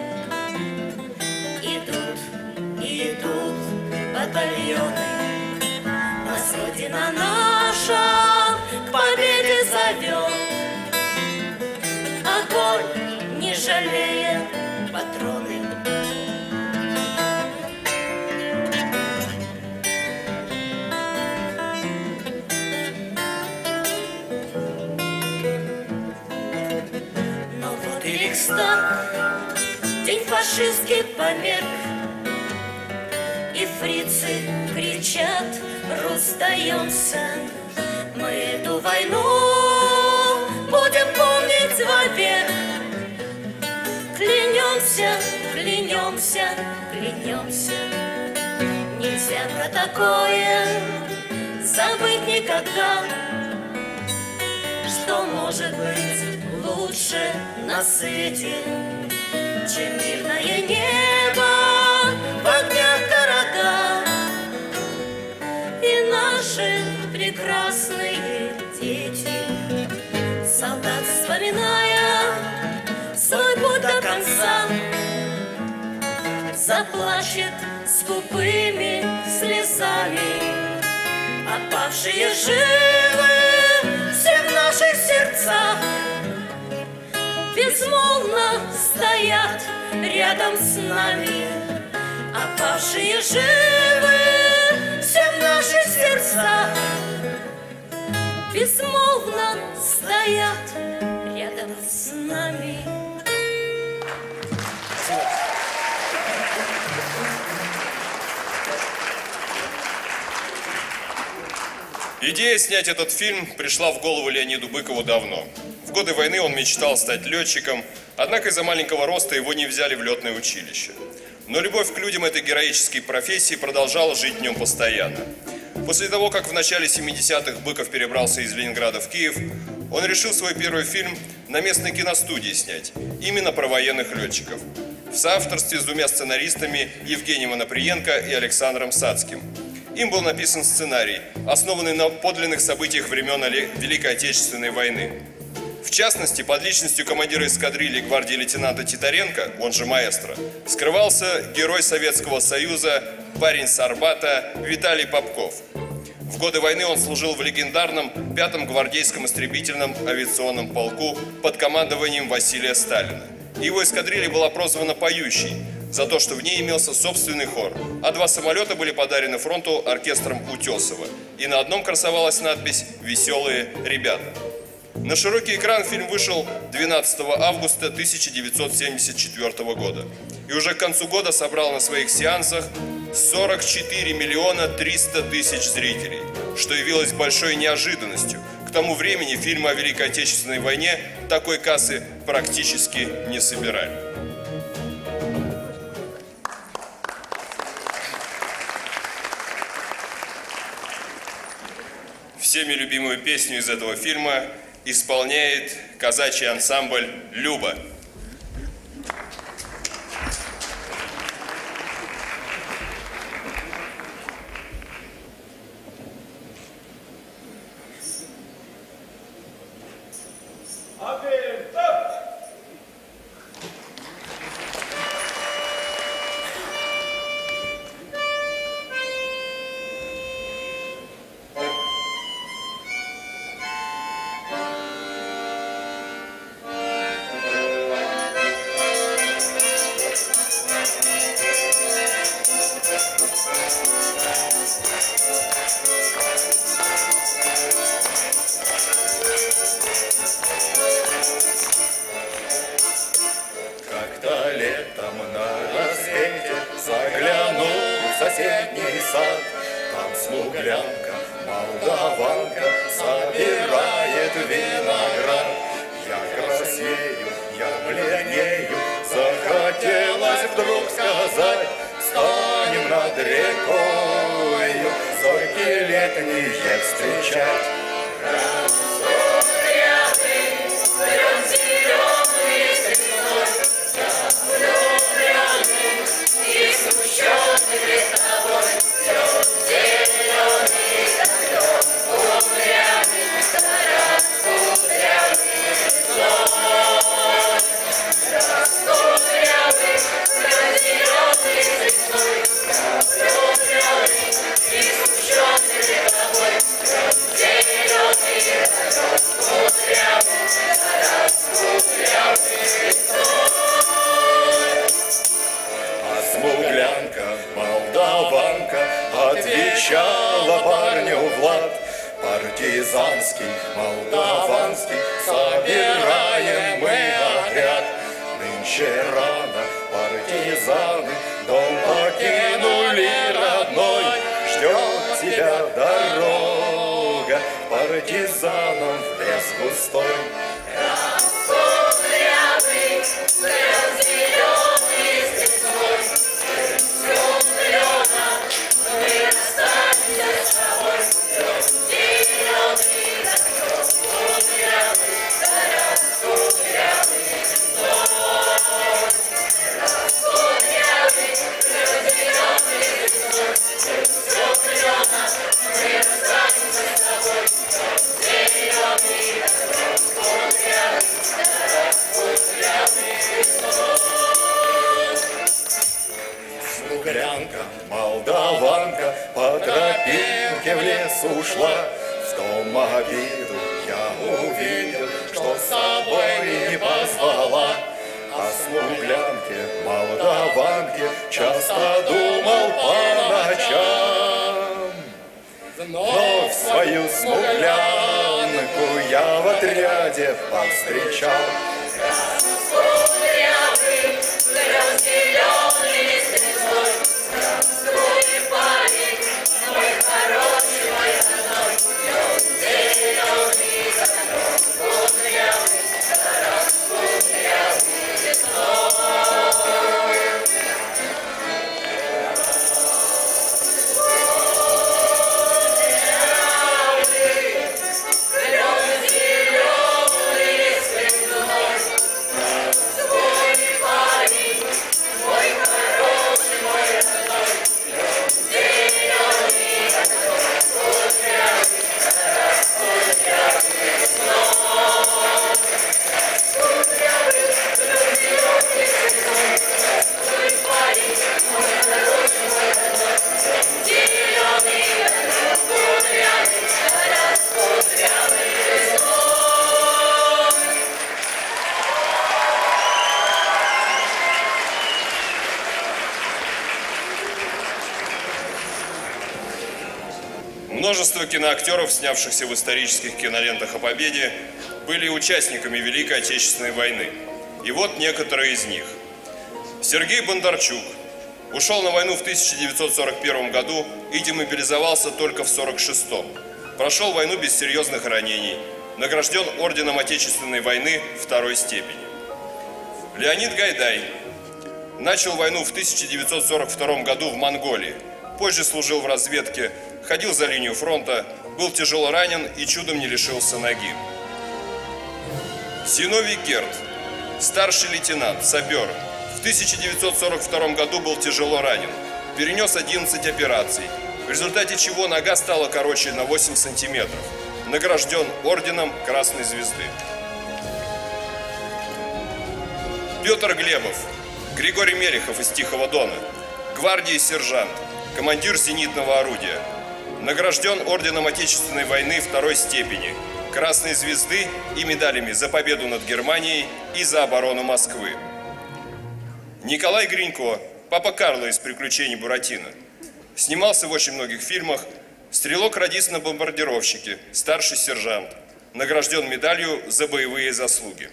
Speaker 5: идут батальоны. Нас Родина наша к победе зовет. Огонь, не жалея патроны. Но вот и Рейхстаг, день фашистский померк, и фрицы кричат: Русь, сдаемся. Мы эту войну будем помнить вовек. Клянемся, клянемся, клянемся. Нельзя про такое забыть никогда. Что может быть лучше на свете, чем мирное небо в огнях города и наши прекрасные дети, солдат, вспоминая свой путь до конца, заплачет скупыми слезами. Опавшие живы все в наших сердцах, безмолвно стоят рядом с нами. Опавшие живы все в наших сердцах, безмолвно стоят рядом с нами.
Speaker 2: Идея снять этот фильм пришла в голову Леониду Быкову давно. В годы войны он мечтал стать летчиком, однако из-за маленького роста его не взяли в летное училище. Но любовь к людям этой героической профессии продолжала жить в нем постоянно. После того, как в начале 70-х Быков перебрался из Ленинграда в Киев, он решил свой первый фильм на местной киностудии снять, именно про военных летчиков, в соавторстве с двумя сценаристами Евгением Оноприенко и Александром Сацким. Им был написан сценарий, основанный на подлинных событиях времен Великой Отечественной войны. В частности, под личностью командира эскадрильи гвардии лейтенанта Титаренко, он же маэстро, скрывался герой Советского Союза, парень с Арбата Виталий Попков. В годы войны он служил в легендарном 5-м гвардейском истребительном авиационном полку под командованием Василия Сталина. Его эскадрилья была прозвана «Поющей» за то, что в ней имелся собственный хор, а 2 самолета были подарены фронту оркестром Утесова, и на одном красовалась надпись «Веселые ребята». На широкий экран фильм вышел 12 августа 1974 года и уже к концу года собрал на своих сеансах 44 миллиона 300 тысяч зрителей, что явилось большой неожиданностью. К тому времени фильмы о Великой Отечественной войне такой кассы практически не собирали. Всеми любимую песню из этого фильма исполняет казачий ансамбль «Люба».
Speaker 6: осенний сад. Там смуглянка, молдаванка собирает виноград. Я краснею, я бледнею, захотелось вдруг сказать: станем над рекою зорьки летние встречать. Отвечала парню Влад: партизанский, молдаванский, собираем мы отряд. Нынче рано партизаны дом покинули родной. Ждет тебя дорога партизанам в лес густой. Молдаванка по тропинке в лес ушла. В том обиду я увидел, что с собой не позвала. О смуглянке, молдаванке часто думал по ночам. Но в свою смуглянку я в отряде повстречал.
Speaker 2: Множество киноактеров, снявшихся в исторических кинолентах о победе, были участниками Великой Отечественной войны. И вот некоторые из них. Сергей Бондарчук ушел на войну в 1941 году и демобилизовался только в 1946. Прошел войну без серьезных ранений. Награжден орденом Отечественной войны второй степени. Леонид Гайдай начал войну в 1942 году в Монголии. Позже служил в разведке, ходил за линию фронта, был тяжело ранен и чудом не лишился ноги. Зиновий Герд, старший лейтенант, сапер, в 1942 году был тяжело ранен, перенес 11 операций, в результате чего нога стала короче на 8 сантиметров, награжден орденом Красной Звезды. Петр Глебов, Григорий Мелехов из Тихого Дона, гвардии сержант, командир зенитного орудия. Награжден орденом Отечественной войны второй степени, Красной Звезды и медалями за победу над Германией и за оборону Москвы. Николай Гринько, папа Карло из «Приключений Буратино». Снимался в очень многих фильмах. Стрелок-радист на бомбардировщике, старший сержант. Награжден медалью за боевые заслуги.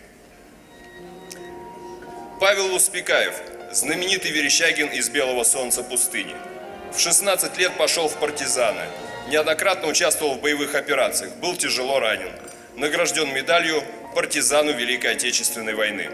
Speaker 2: Павел Луспекаев, знаменитый Верещагин из «Белого солнца пустыни». В 16 лет пошел в партизаны. Неоднократно участвовал в боевых операциях. Был тяжело ранен. Награжден медалью партизану Великой Отечественной войны.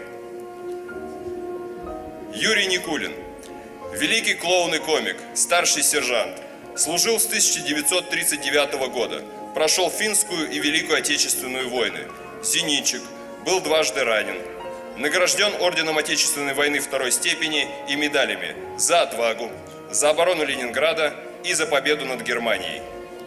Speaker 2: Юрий Никулин. Великий клоун и комик, старший сержант. Служил с 1939 года. Прошел Финскую и Великую Отечественную войны. Зенитчик. Был дважды ранен. Награжден орденом Отечественной войны второй степени и медалями за отвагу, за оборону Ленинграда и за победу над Германией.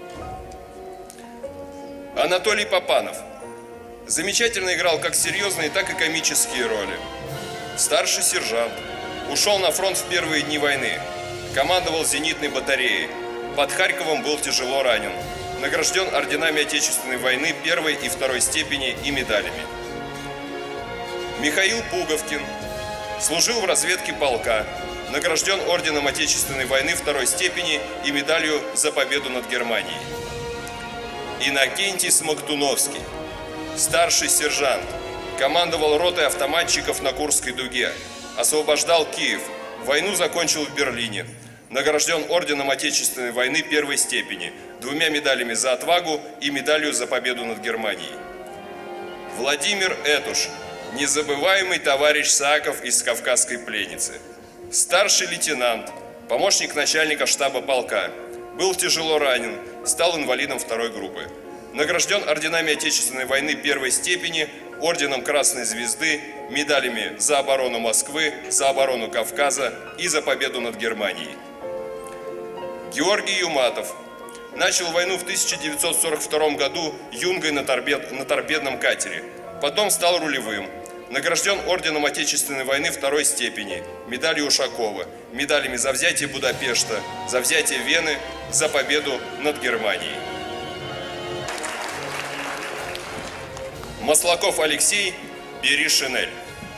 Speaker 2: Анатолий Попанов. Замечательно играл как серьезные, так и комические роли. Старший сержант. Ушел на фронт в первые дни войны. Командовал зенитной батареей. Под Харьковом был тяжело ранен. Награжден орденами Отечественной войны первой и второй степени и медалями. Михаил Пуговкин. Служил в разведке полка. Награжден орденом Отечественной войны второй степени и медалью за победу над Германией. Иннокентий Смоктуновский. Старший сержант. Командовал ротой автоматчиков на Курской дуге. Освобождал Киев. Войну закончил в Берлине. Награжден орденом Отечественной войны первой степени, 2 медалями за отвагу и медалью за победу над Германией. Владимир Этуш. Незабываемый товарищ Сааков из «Кавказской пленницы». Старший лейтенант, помощник начальника штаба полка. Был тяжело ранен, стал инвалидом второй группы. Награжден орденами Отечественной войны первой степени, орденом Красной Звезды, медалями за оборону Москвы, за оборону Кавказа и за победу над Германией. Георгий Юматов. Начал войну в 1942 году юнгой на торпедном катере. Потом стал рулевым. Награжден орденом Отечественной войны второй степени, медалью Ушакова, медалями за взятие Будапешта, за взятие Вены, за победу над Германией. Маслаков Алексей. Бери шинель.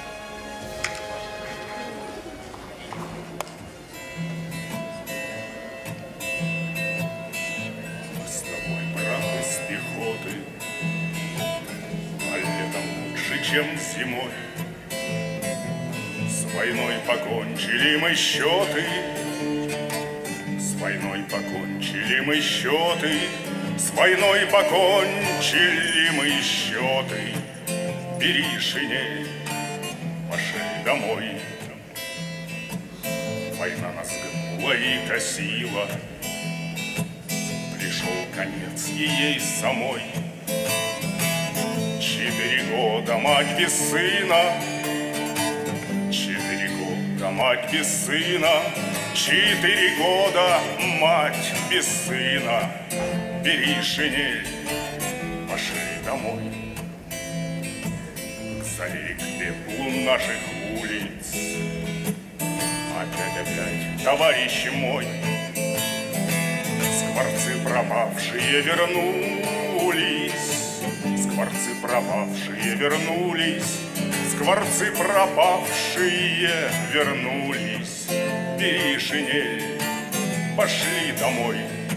Speaker 6: Мы с тобой, брат, из пехоты, а летом лучше, чем зимой. С войной покончили мы счеты, с войной покончили мы счеты, с войной покончили мы счеты. Бери шинель, пошли домой. Война нас гнула и косила, пришел конец и ей самой. 4 года мать без сына, 4 года мать без сына, 4 года мать без сына. Бери шинель, пошли домой. К заре, к пеплу наших улиц, опять, товарищ мой, скворцы пропавшие вернулись, скворцы пропавшие вернулись, скворцы пропавшие вернулись. Бери шинель, пошли домой.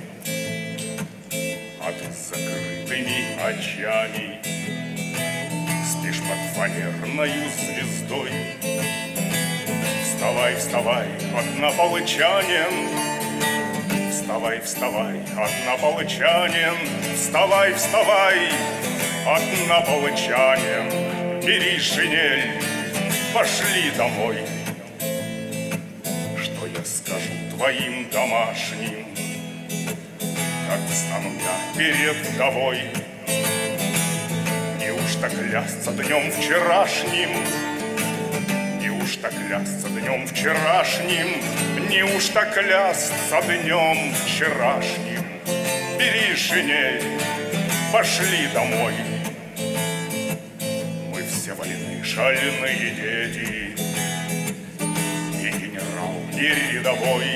Speaker 6: А ты с закрытыми очами спишь под фанерною звездой. Вставай, вставай, однополчанин, вставай, вставай, однополчанин, вставай, вставай, однополчанин. Бери шинель, пошли домой. Что я скажу твоим домашним, как встану я перед вдовой? Неужто клясться днем вчерашним? Неужто клясться днем вчерашним? Неужто клясться днем вчерашним? Бери шинель, пошли домой. Мы все вольны, шальные дети, ни генерал, ни рядовой.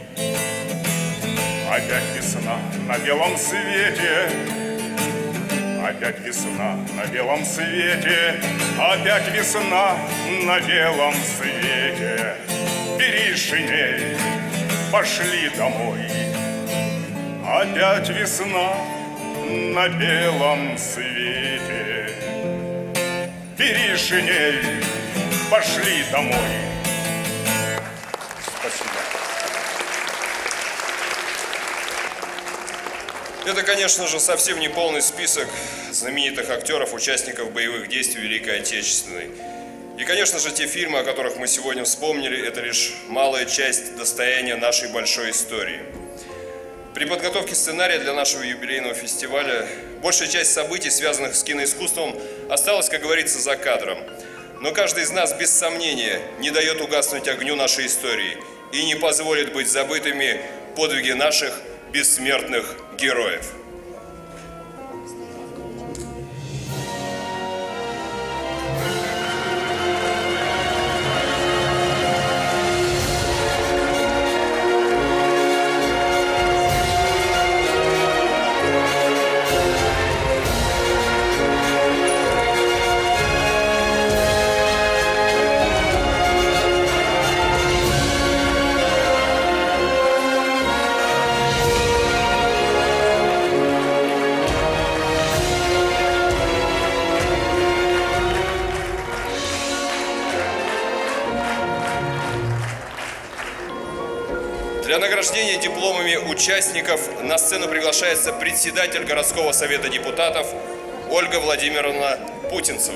Speaker 6: Опять весна на белом свете, опять весна на белом свете, опять весна на белом свете. Бери шинель, пошли домой. Опять весна на белом свете. Бери шинель, пошли домой. Спасибо.
Speaker 2: Это, конечно же, совсем не полный список знаменитых актеров, участников боевых действий Великой Отечественной. И, конечно же, те фильмы, о которых мы сегодня вспомнили, это лишь малая часть достояния нашей большой истории. При подготовке сценария для нашего юбилейного фестиваля большая часть событий, связанных с киноискусством, осталась, как говорится, за кадром. Но каждый из нас, без сомнения, не дает угаснуть огню нашей истории и не позволит быть забытыми подвиги наших бессмертных героев. Для награждения дипломами участников на сцену приглашается председатель городского совета депутатов Ольга Владимировна Путинцева.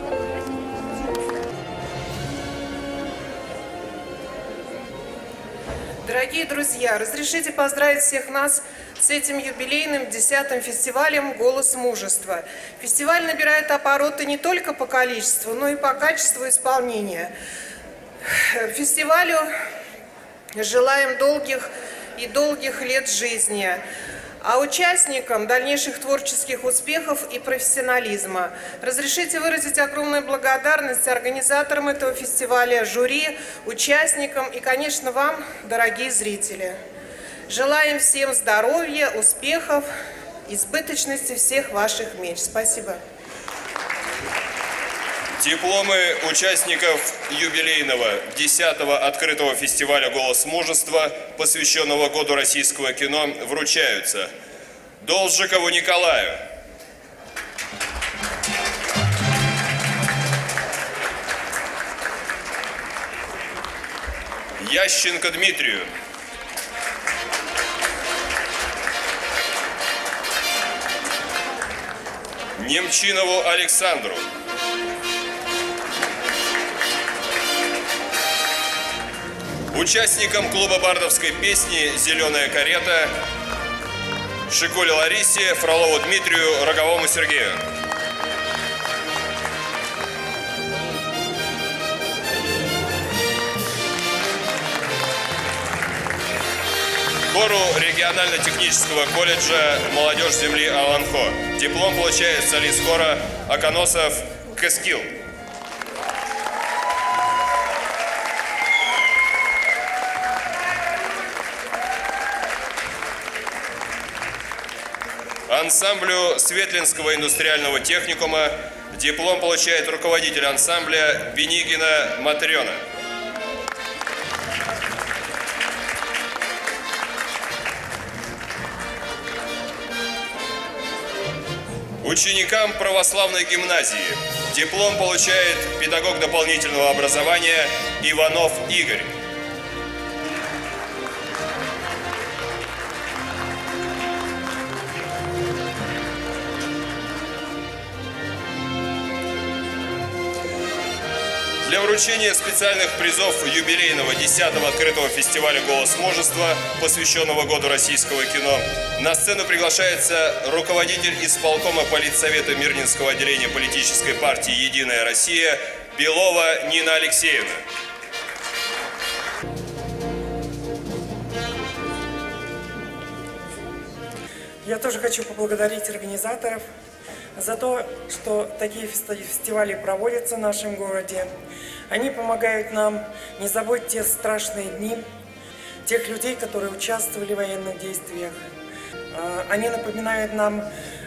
Speaker 9: Дорогие друзья, разрешите поздравить всех нас с этим юбилейным 10-м фестивалем «Голос мужества». Фестиваль набирает обороты не только по количеству, но и по качеству исполнения. Фестивалю желаем долгих лет жизни, а участникам дальнейших творческих успехов и профессионализма. Разрешите выразить огромную благодарность организаторам этого фестиваля, жюри, участникам и, конечно, вам, дорогие зрители. Желаем всем здоровья, успехов, избыточности всех ваших мечт. Спасибо.
Speaker 2: Дипломы участников юбилейного 10-го открытого фестиваля «Голос мужества», посвященного Году российского кино, вручаются Должикову Николаю, Ященко Дмитрию, Немчинову Александру, участникам клуба бардовской песни «Зеленая карета» Шикуле Ларисе, Фролову Дмитрию, Роговому Сергею. Хору регионально-технического колледжа «Молодежь земли Аланхо». Диплом получает солист хора Аконосов Кэскил. Ансамблю Светлинского индустриального техникума диплом получает руководитель ансамбля Бенигина Матрена. Ученикам православной гимназии диплом получает педагог дополнительного образования Иванов Игорь. Для вручения специальных призов юбилейного 10-го открытого фестиваля «Голос мужества», посвященного Году российского кино, на сцену приглашается руководитель исполкома политсовета Мирнинского отделения политической партии «Единая Россия» Белова Нина Алексеевна.
Speaker 8: Я тоже хочу поблагодарить организаторов за то, что такие фестивали проводятся в нашем городе. Они помогают нам не забыть те страшные дни, тех людей, которые участвовали в военных действиях. Они напоминают нам,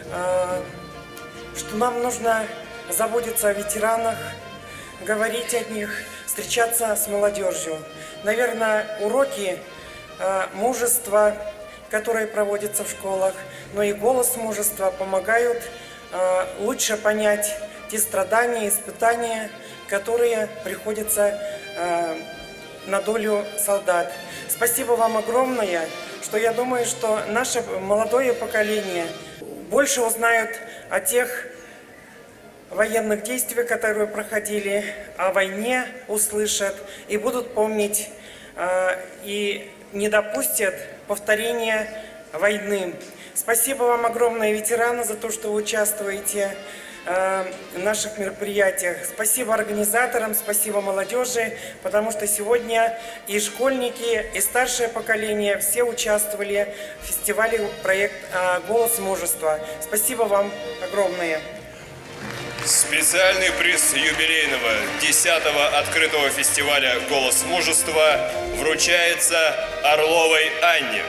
Speaker 8: что нам нужно заботиться о ветеранах, говорить о них, встречаться с молодежью. Наверное, уроки мужества, которые проводятся в школах, но и голос мужества помогают лучше понять те страдания, испытания, которые приходятся на долю солдат. Спасибо вам огромное. что я думаю, что наше молодое поколение больше узнают о тех военных действиях, которые проходили, о войне услышат и будут помнить, и не допустят повторения войны. Спасибо вам огромное, ветераны, за то, что вы участвуете в наших мероприятиях. Спасибо организаторам, спасибо молодежи, потому что сегодня и школьники, и старшее поколение все участвовали в фестивале проект «Голос мужества». Спасибо вам огромное.
Speaker 2: Специальный приз юбилейного 10-го открытого фестиваля «Голос мужества» вручается Орловой Анне.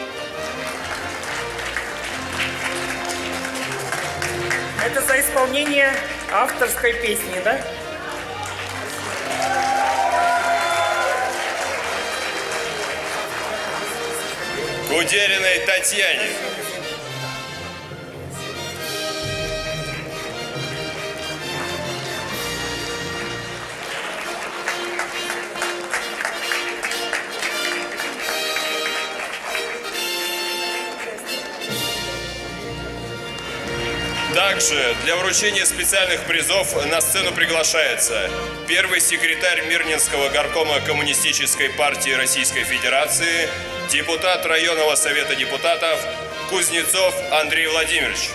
Speaker 8: Это за исполнение авторской песни, да?
Speaker 2: Гудериной Татьяне. Также для вручения специальных призов на сцену приглашается первый секретарь Мирнинского горкома Коммунистической партии Российской Федерации, депутат районного совета депутатов Кузнецов Андрей Владимирович.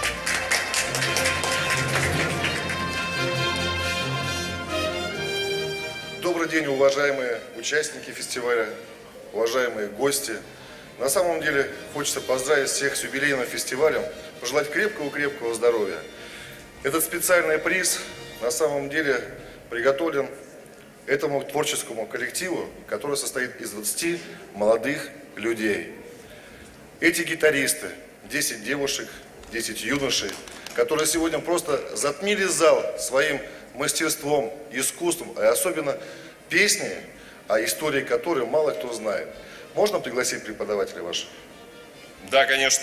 Speaker 10: Добрый день, уважаемые участники фестиваля, уважаемые гости. На самом деле хочется поздравить всех с юбилейным фестивалем, пожелать крепкого здоровья. Этот специальный приз на самом деле приготовлен этому творческому коллективу, который состоит из 20 молодых людей. Эти гитаристы, 10 девушек, 10 юношей, которые сегодня просто затмили зал своим мастерством, искусством, а особенно песней, о истории которой мало кто знает. Можно пригласить преподавателей ваших?
Speaker 2: Да, конечно.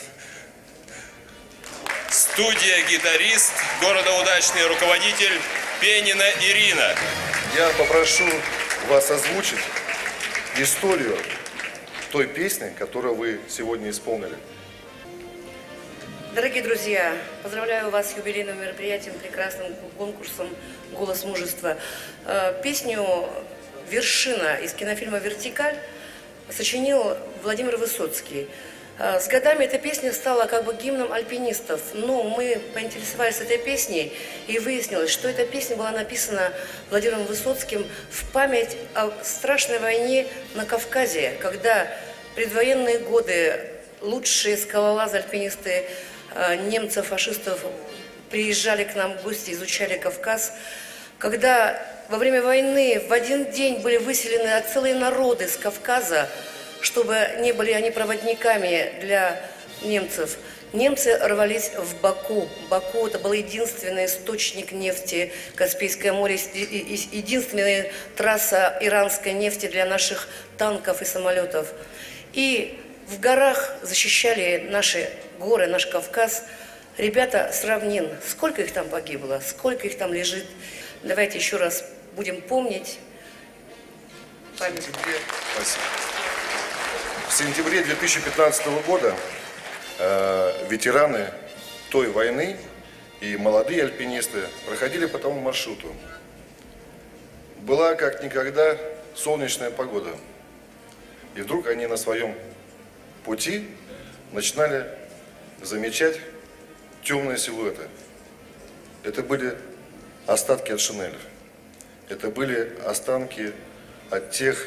Speaker 2: Студия «Гитарист», города Удачный, руководитель Пенина Ирина.
Speaker 10: Я попрошу вас озвучить историю той песни, которую вы сегодня исполнили.
Speaker 11: Дорогие друзья, поздравляю вас с юбилейным мероприятием, прекрасным конкурсом «Голос мужества». Песню «Вершина» из кинофильма «Вертикаль» сочинил Владимир Высоцкий. С годами эта песня стала как бы гимном альпинистов, но мы поинтересовались этой песней, и выяснилось, что эта песня была написана Владимиром Высоцким в память о страшной войне на Кавказе, когда в предвоенные годы лучшие скалолазы, альпинисты немцев, фашистов приезжали к нам в гости, изучали Кавказ, когда во время войны в один день были выселены целые народы с Кавказа, чтобы не были они проводниками для немцев. Немцы рвались в Баку. Баку – это был единственный источник нефти, Каспийское море, единственная трасса иранской нефти для наших танков и самолетов. И в горах защищали наши горы, наш Кавказ. Ребята с равнин, сколько их там погибло, сколько их там лежит. Давайте еще раз будем помнить. Память.
Speaker 10: Спасибо. В сентябре 2015 года ветераны той войны и молодые альпинисты проходили по тому маршруту. Была как никогда солнечная погода. И вдруг они на своем пути начинали замечать темные силуэты. Это были остатки от шинелей. Это были останки от тех...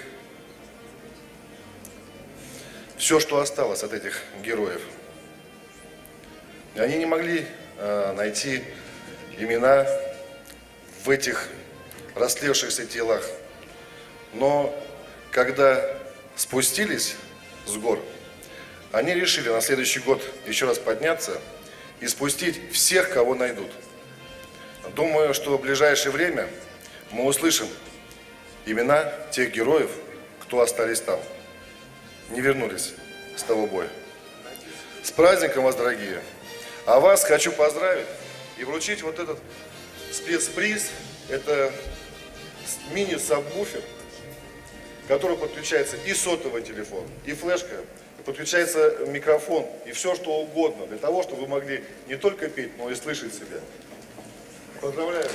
Speaker 10: Все, что осталось от этих героев. И они не могли найти имена в этих растлевшихся телах. Но когда спустились с гор, они решили на следующий год еще раз подняться и спустить всех, кого найдут. Думаю, что в ближайшее время мы услышим имена тех героев, кто остались там, не вернулись с того боя. С праздником вас, дорогие! А вас хочу поздравить и вручить вот этот спецприз. Это мини-сабвуфер, к которому подключается и сотовый телефон, и флешка, подключается микрофон и все что угодно, для того, чтобы вы могли не только петь, но и слышать себя. Поздравляю вас.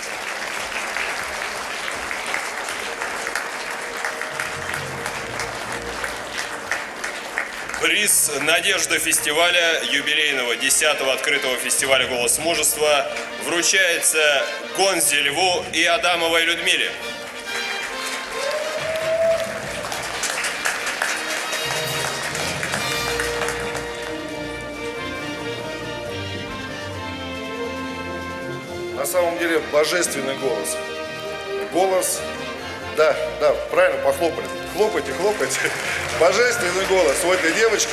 Speaker 2: Приз «Надежда» фестиваля, юбилейного 10-го открытого фестиваля «Голос мужества» вручается Гонзе Льву и Адамовой Людмиле.
Speaker 10: На самом деле божественный голос. Голос, да, правильно, похлопали. Хлопайте, хлопайте. Божественный голос у этой девочки.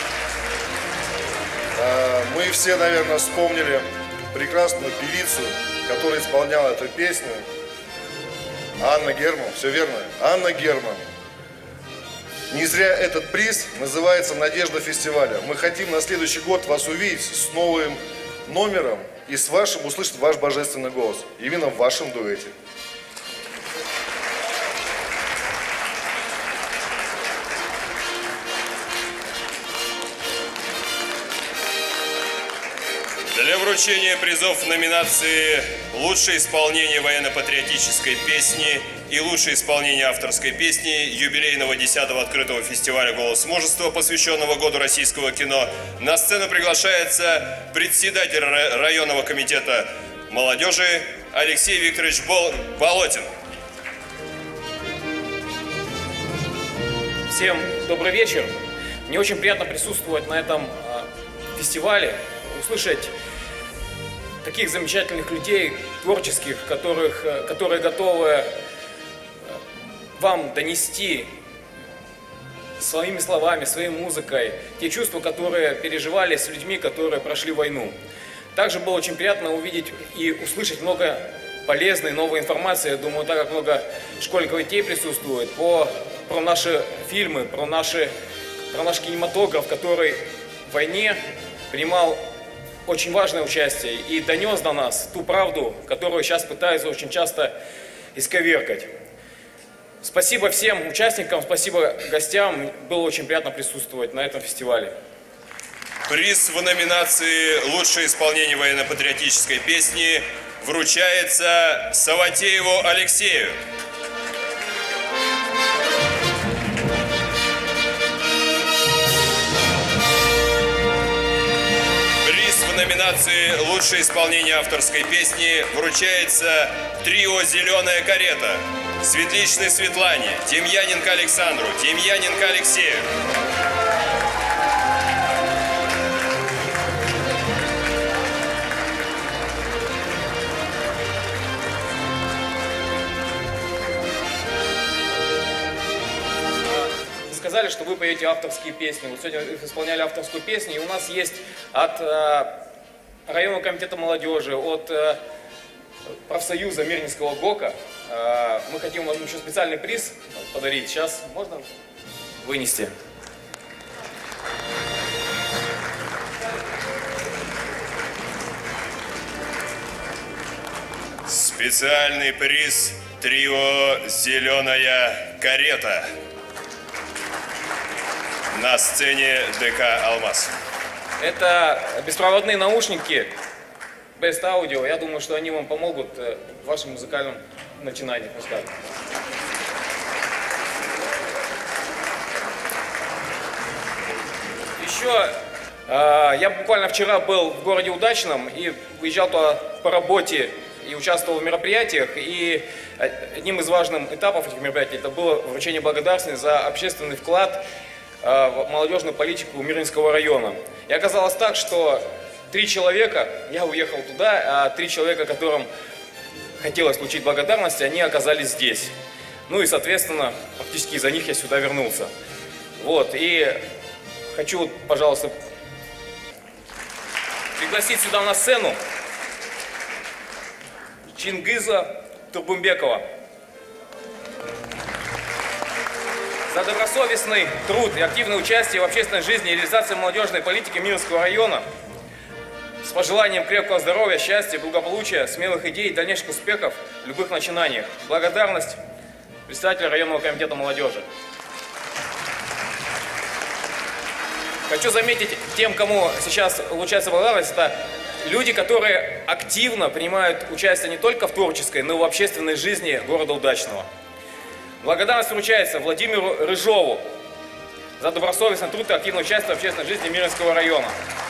Speaker 10: Мы все, наверное, вспомнили прекрасную певицу, которая исполняла эту песню. Анна Герман, все верно? Анна Герман. Не зря этот приз называется «Надежда» фестиваля. Мы хотим на следующий год вас увидеть с новым номером и с вашим услышать ваш божественный голос. Именно в вашем дуэте.
Speaker 2: Для вручения призов в номинации «Лучшее исполнение военно-патриотической песни» и «Лучшее исполнение авторской песни» юбилейного 10-го открытого фестиваля «Голос мужества», посвященного Году российского кино, на сцену приглашается председатель районного комитета молодежи Алексей Викторович Болотин.
Speaker 12: Всем добрый вечер. Мне очень приятно присутствовать на этом фестивале, услышать таких замечательных людей, творческих, которые готовы вам донести своими словами, своей музыкой те чувства, которые переживали с людьми, которые прошли войну. Также было очень приятно увидеть и услышать много полезной, новой информации. Я думаю, так как много школьников и детей присутствует, про наши фильмы, про наш кинематограф, который в войне принимал очень важное участие и донес до нас ту правду, которую сейчас пытаются очень часто исковеркать. Спасибо всем участникам, спасибо гостям. Было очень приятно присутствовать на этом фестивале.
Speaker 2: Приз в номинации «Лучшее исполнение военно-патриотической песни» вручается Саватееву Алексею. В номинации «Лучшее исполнение авторской песни» вручается трио «Зеленая карета» Светличной Светлане, Демьяненко Александру, Демьяненко Алексею.
Speaker 12: Сказали, что вы поете авторские песни. Вот сегодня исполняли авторскую песню, и у нас есть от районного комитета молодежи, от профсоюза Мирнинского ГОКа. Мы хотим вам еще специальный приз подарить. Сейчас можно вынести.
Speaker 2: Специальный приз трио «Зеленая карета» на сцене ДК «Алмаз».
Speaker 12: Это беспроводные наушники Best Audio. Я думаю, что они вам помогут в вашем музыкальном начинании. Еще я буквально вчера был в городе Удачном и выезжал туда по работе и участвовал в мероприятиях. И одним из важных этапов этих мероприятий это было вручение благодарности за общественный вклад в молодежную политику Мирнинского района. И оказалось так, что 3 человека, я уехал туда, а 3 человека, которым хотелось получить благодарность, они оказались здесь. Ну и, соответственно, практически из-за них я сюда вернулся. Вот, и хочу, пожалуйста, пригласить сюда на сцену Чингиза Турбумбекова. За добросовестный труд и активное участие в общественной жизни и реализации молодежной политики Мирнинского района. С пожеланием крепкого здоровья, счастья, благополучия, смелых идей и дальнейших успехов в любых начинаниях. Благодарность председателя районного комитета молодежи. Хочу заметить тем, кому сейчас вручается благодарность, это люди, которые активно принимают участие не только в творческой, но и в общественной жизни города Удачного. Благодарность вручается Владимиру Рыжову за добросовестный труд и активное участие в общественной жизни Мирнинского района.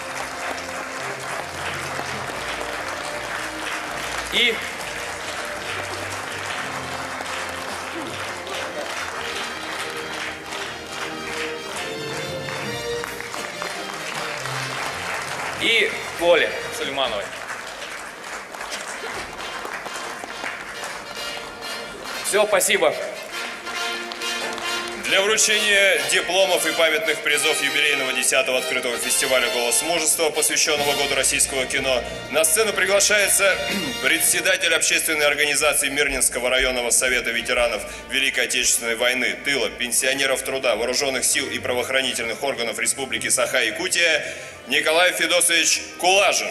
Speaker 12: И Коле Сулеймановой. Все, спасибо.
Speaker 2: Для вручения дипломов и памятных призов юбилейного 10-го открытого фестиваля «Голос мужества», посвященного Году российского кино, на сцену приглашается председатель общественной организации Мирнинского районного совета ветеранов Великой Отечественной войны, тыла, пенсионеров труда, вооруженных сил и правоохранительных органов Республики Саха-Якутия Николай Федосович Кулажин.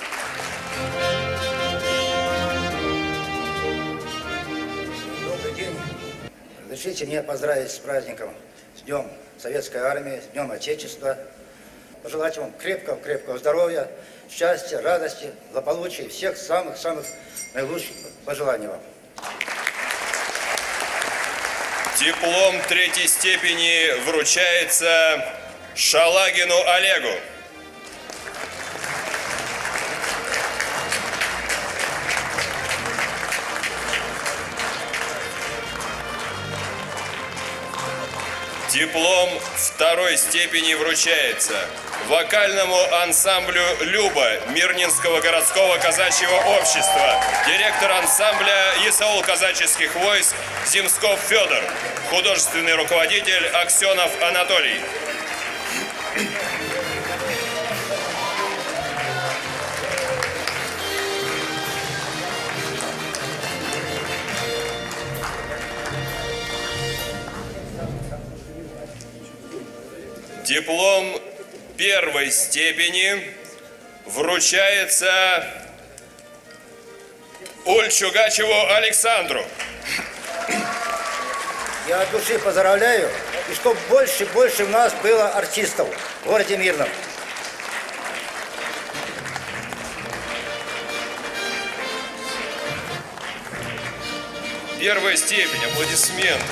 Speaker 13: Разрешите мне поздравить с праздником, с Днем Советской Армии, с Днем Отечества. Пожелать вам крепкого здоровья, счастья, радости, злополучия, всех самых-самых наилучших пожеланий вам.
Speaker 2: Диплом 3-й степени вручается Шалагину Олегу. Диплом 2-й степени вручается вокальному ансамблю «Люба» Мирнинского городского казачьего общества, директор ансамбля «Есаул казаческих войск» Земсков Федор, художественный руководитель Аксенов Анатолий. Диплом 1-й степени вручается Ульчугачеву Александру.
Speaker 13: Я от души поздравляю, и чтобы больше у нас было артистов в городе Мирном.
Speaker 2: Первая степень, аплодисменты.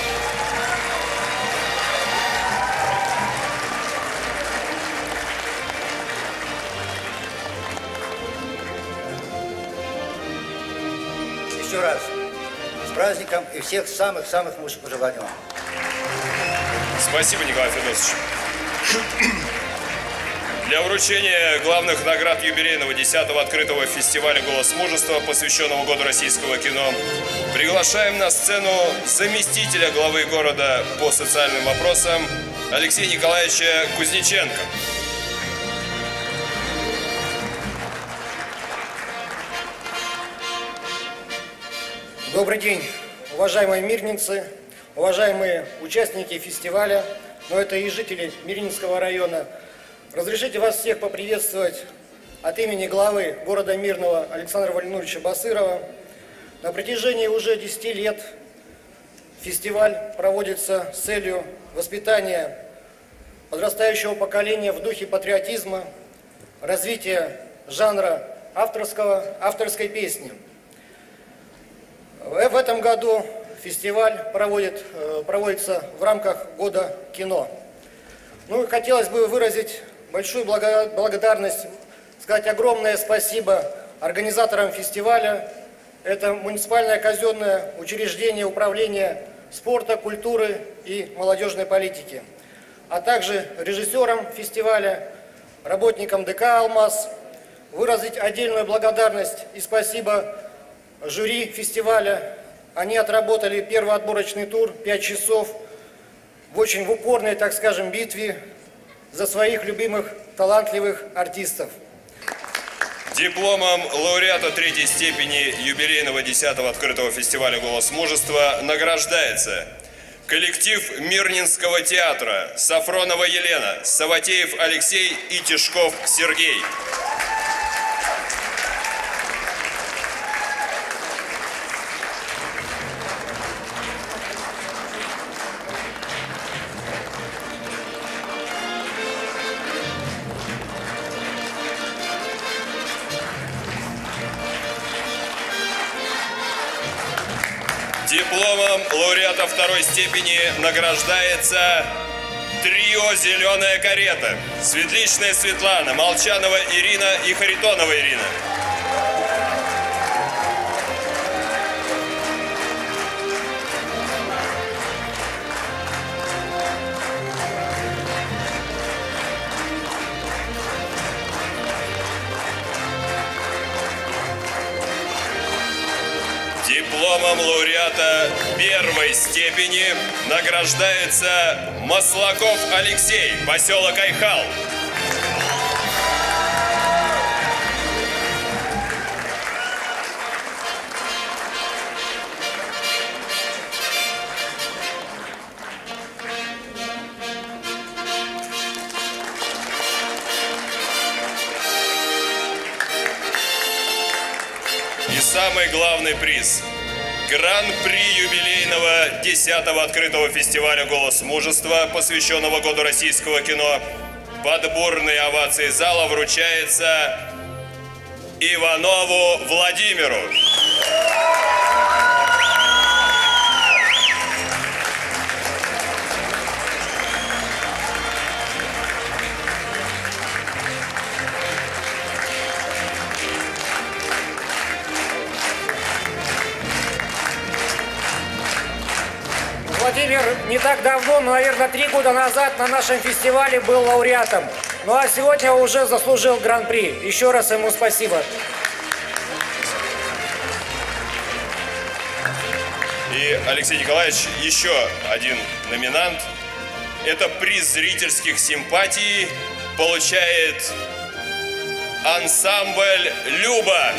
Speaker 13: Еще раз, с праздником и всех самых-самых лучших пожеланий вам.
Speaker 2: Спасибо, Николай Федосович. Для вручения главных наград юбилейного 10-го открытого фестиваля «Голос мужества», посвященного Году российского кино, приглашаем на сцену заместителя главы города по социальным вопросам Алексея Николаевича Кузнеченко.
Speaker 14: Добрый день, уважаемые мирнинцы, уважаемые участники фестиваля, но это и жители Мирнинского района. Разрешите вас всех поприветствовать от имени главы города Мирного Александра Валерьевича Басырова. На протяжении уже 10 лет фестиваль проводится с целью воспитания подрастающего поколения в духе патриотизма, развития жанра авторской песни. В этом году фестиваль проводится в рамках Года кино. Ну, хотелось бы выразить большую благодарность, сказать огромное спасибо организаторам фестиваля. Это муниципальное казенное учреждение управления спорта, культуры и молодежной политики, а также режиссерам фестиваля, работникам ДК «Алмаз». Выразить отдельную благодарность и спасибо жюри фестиваля. Они отработали первый отборочный тур 5 часов в очень упорной, так скажем, битве за своих любимых талантливых артистов.
Speaker 2: Дипломом лауреата 3-й степени юбилейного 10-го открытого фестиваля «Голос мужества» награждается коллектив Мирнинского театра Сафронова Елена, Саватеев Алексей и Тишков Сергей. лауреата второй степени награждается трио «Зеленая карета». Светличная Светлана, Молчанова Ирина и Харитонова Ирина. Дипломом лауреата первой степени награждается Маслаков Алексей, поселок Айхал. И самый главный приз – Гран-при юбилейного 10-го открытого фестиваля «Голос мужества», посвященного Году российского кино. Под бурные овации зала вручается Иванову Владимиру.
Speaker 14: Владимир не так давно, наверное, 3 года назад на нашем фестивале был лауреатом. Ну а сегодня уже заслужил гран-при. Еще раз ему спасибо.
Speaker 2: И, Алексей Николаевич, еще один номинант. Это приз зрительских симпатий получает ансамбль «Люба».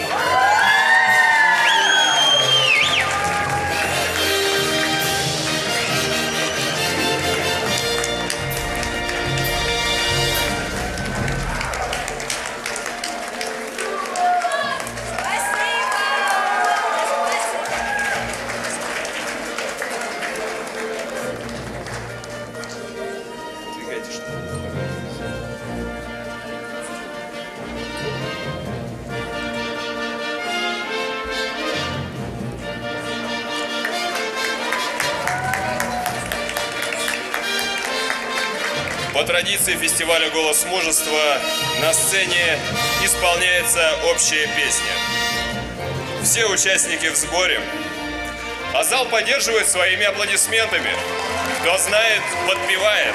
Speaker 2: По традиции фестиваля «Голос мужества» на сцене исполняется общая песня. Все участники в сборе, а зал поддерживает своими аплодисментами. Кто знает, подпевает.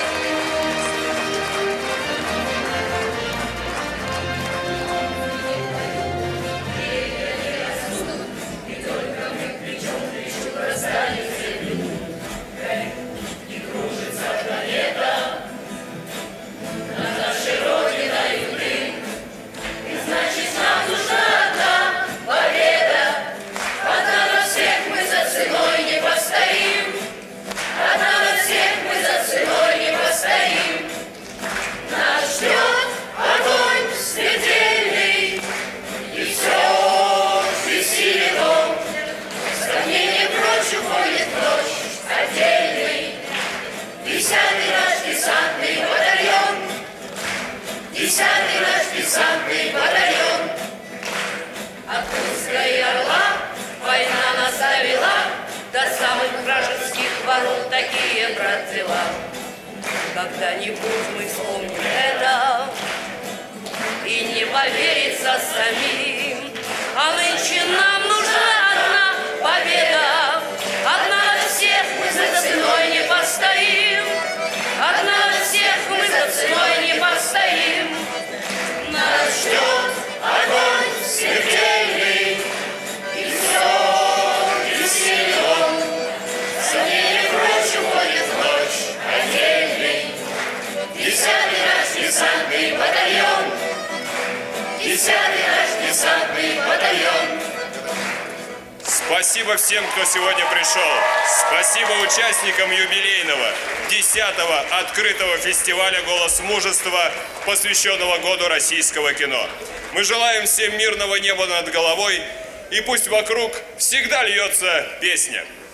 Speaker 5: Десятый наш десантный батальон. От Курска и Орла война нас довела, до самых вражеских ворот такие, брат, дела. Когда-нибудь мы вспомним это и не поверится самим, а нынче нам нужна одна победа. Одна от всех мы за ценой не постоим, одна от всех мы за ценой не постоим. Нас ждет огонь смертельный, и все веселен. За ней прочь уходит ночь отдельный. Десятый наш десантный батальон, десятый наш десантный батальон.
Speaker 2: Спасибо всем, кто сегодня пришел. Спасибо участникам юбилейного 10-го открытого фестиваля «Голос мужества», посвященного Году российского кино. Мы желаем всем мирного неба над головой, и пусть вокруг всегда льется песня.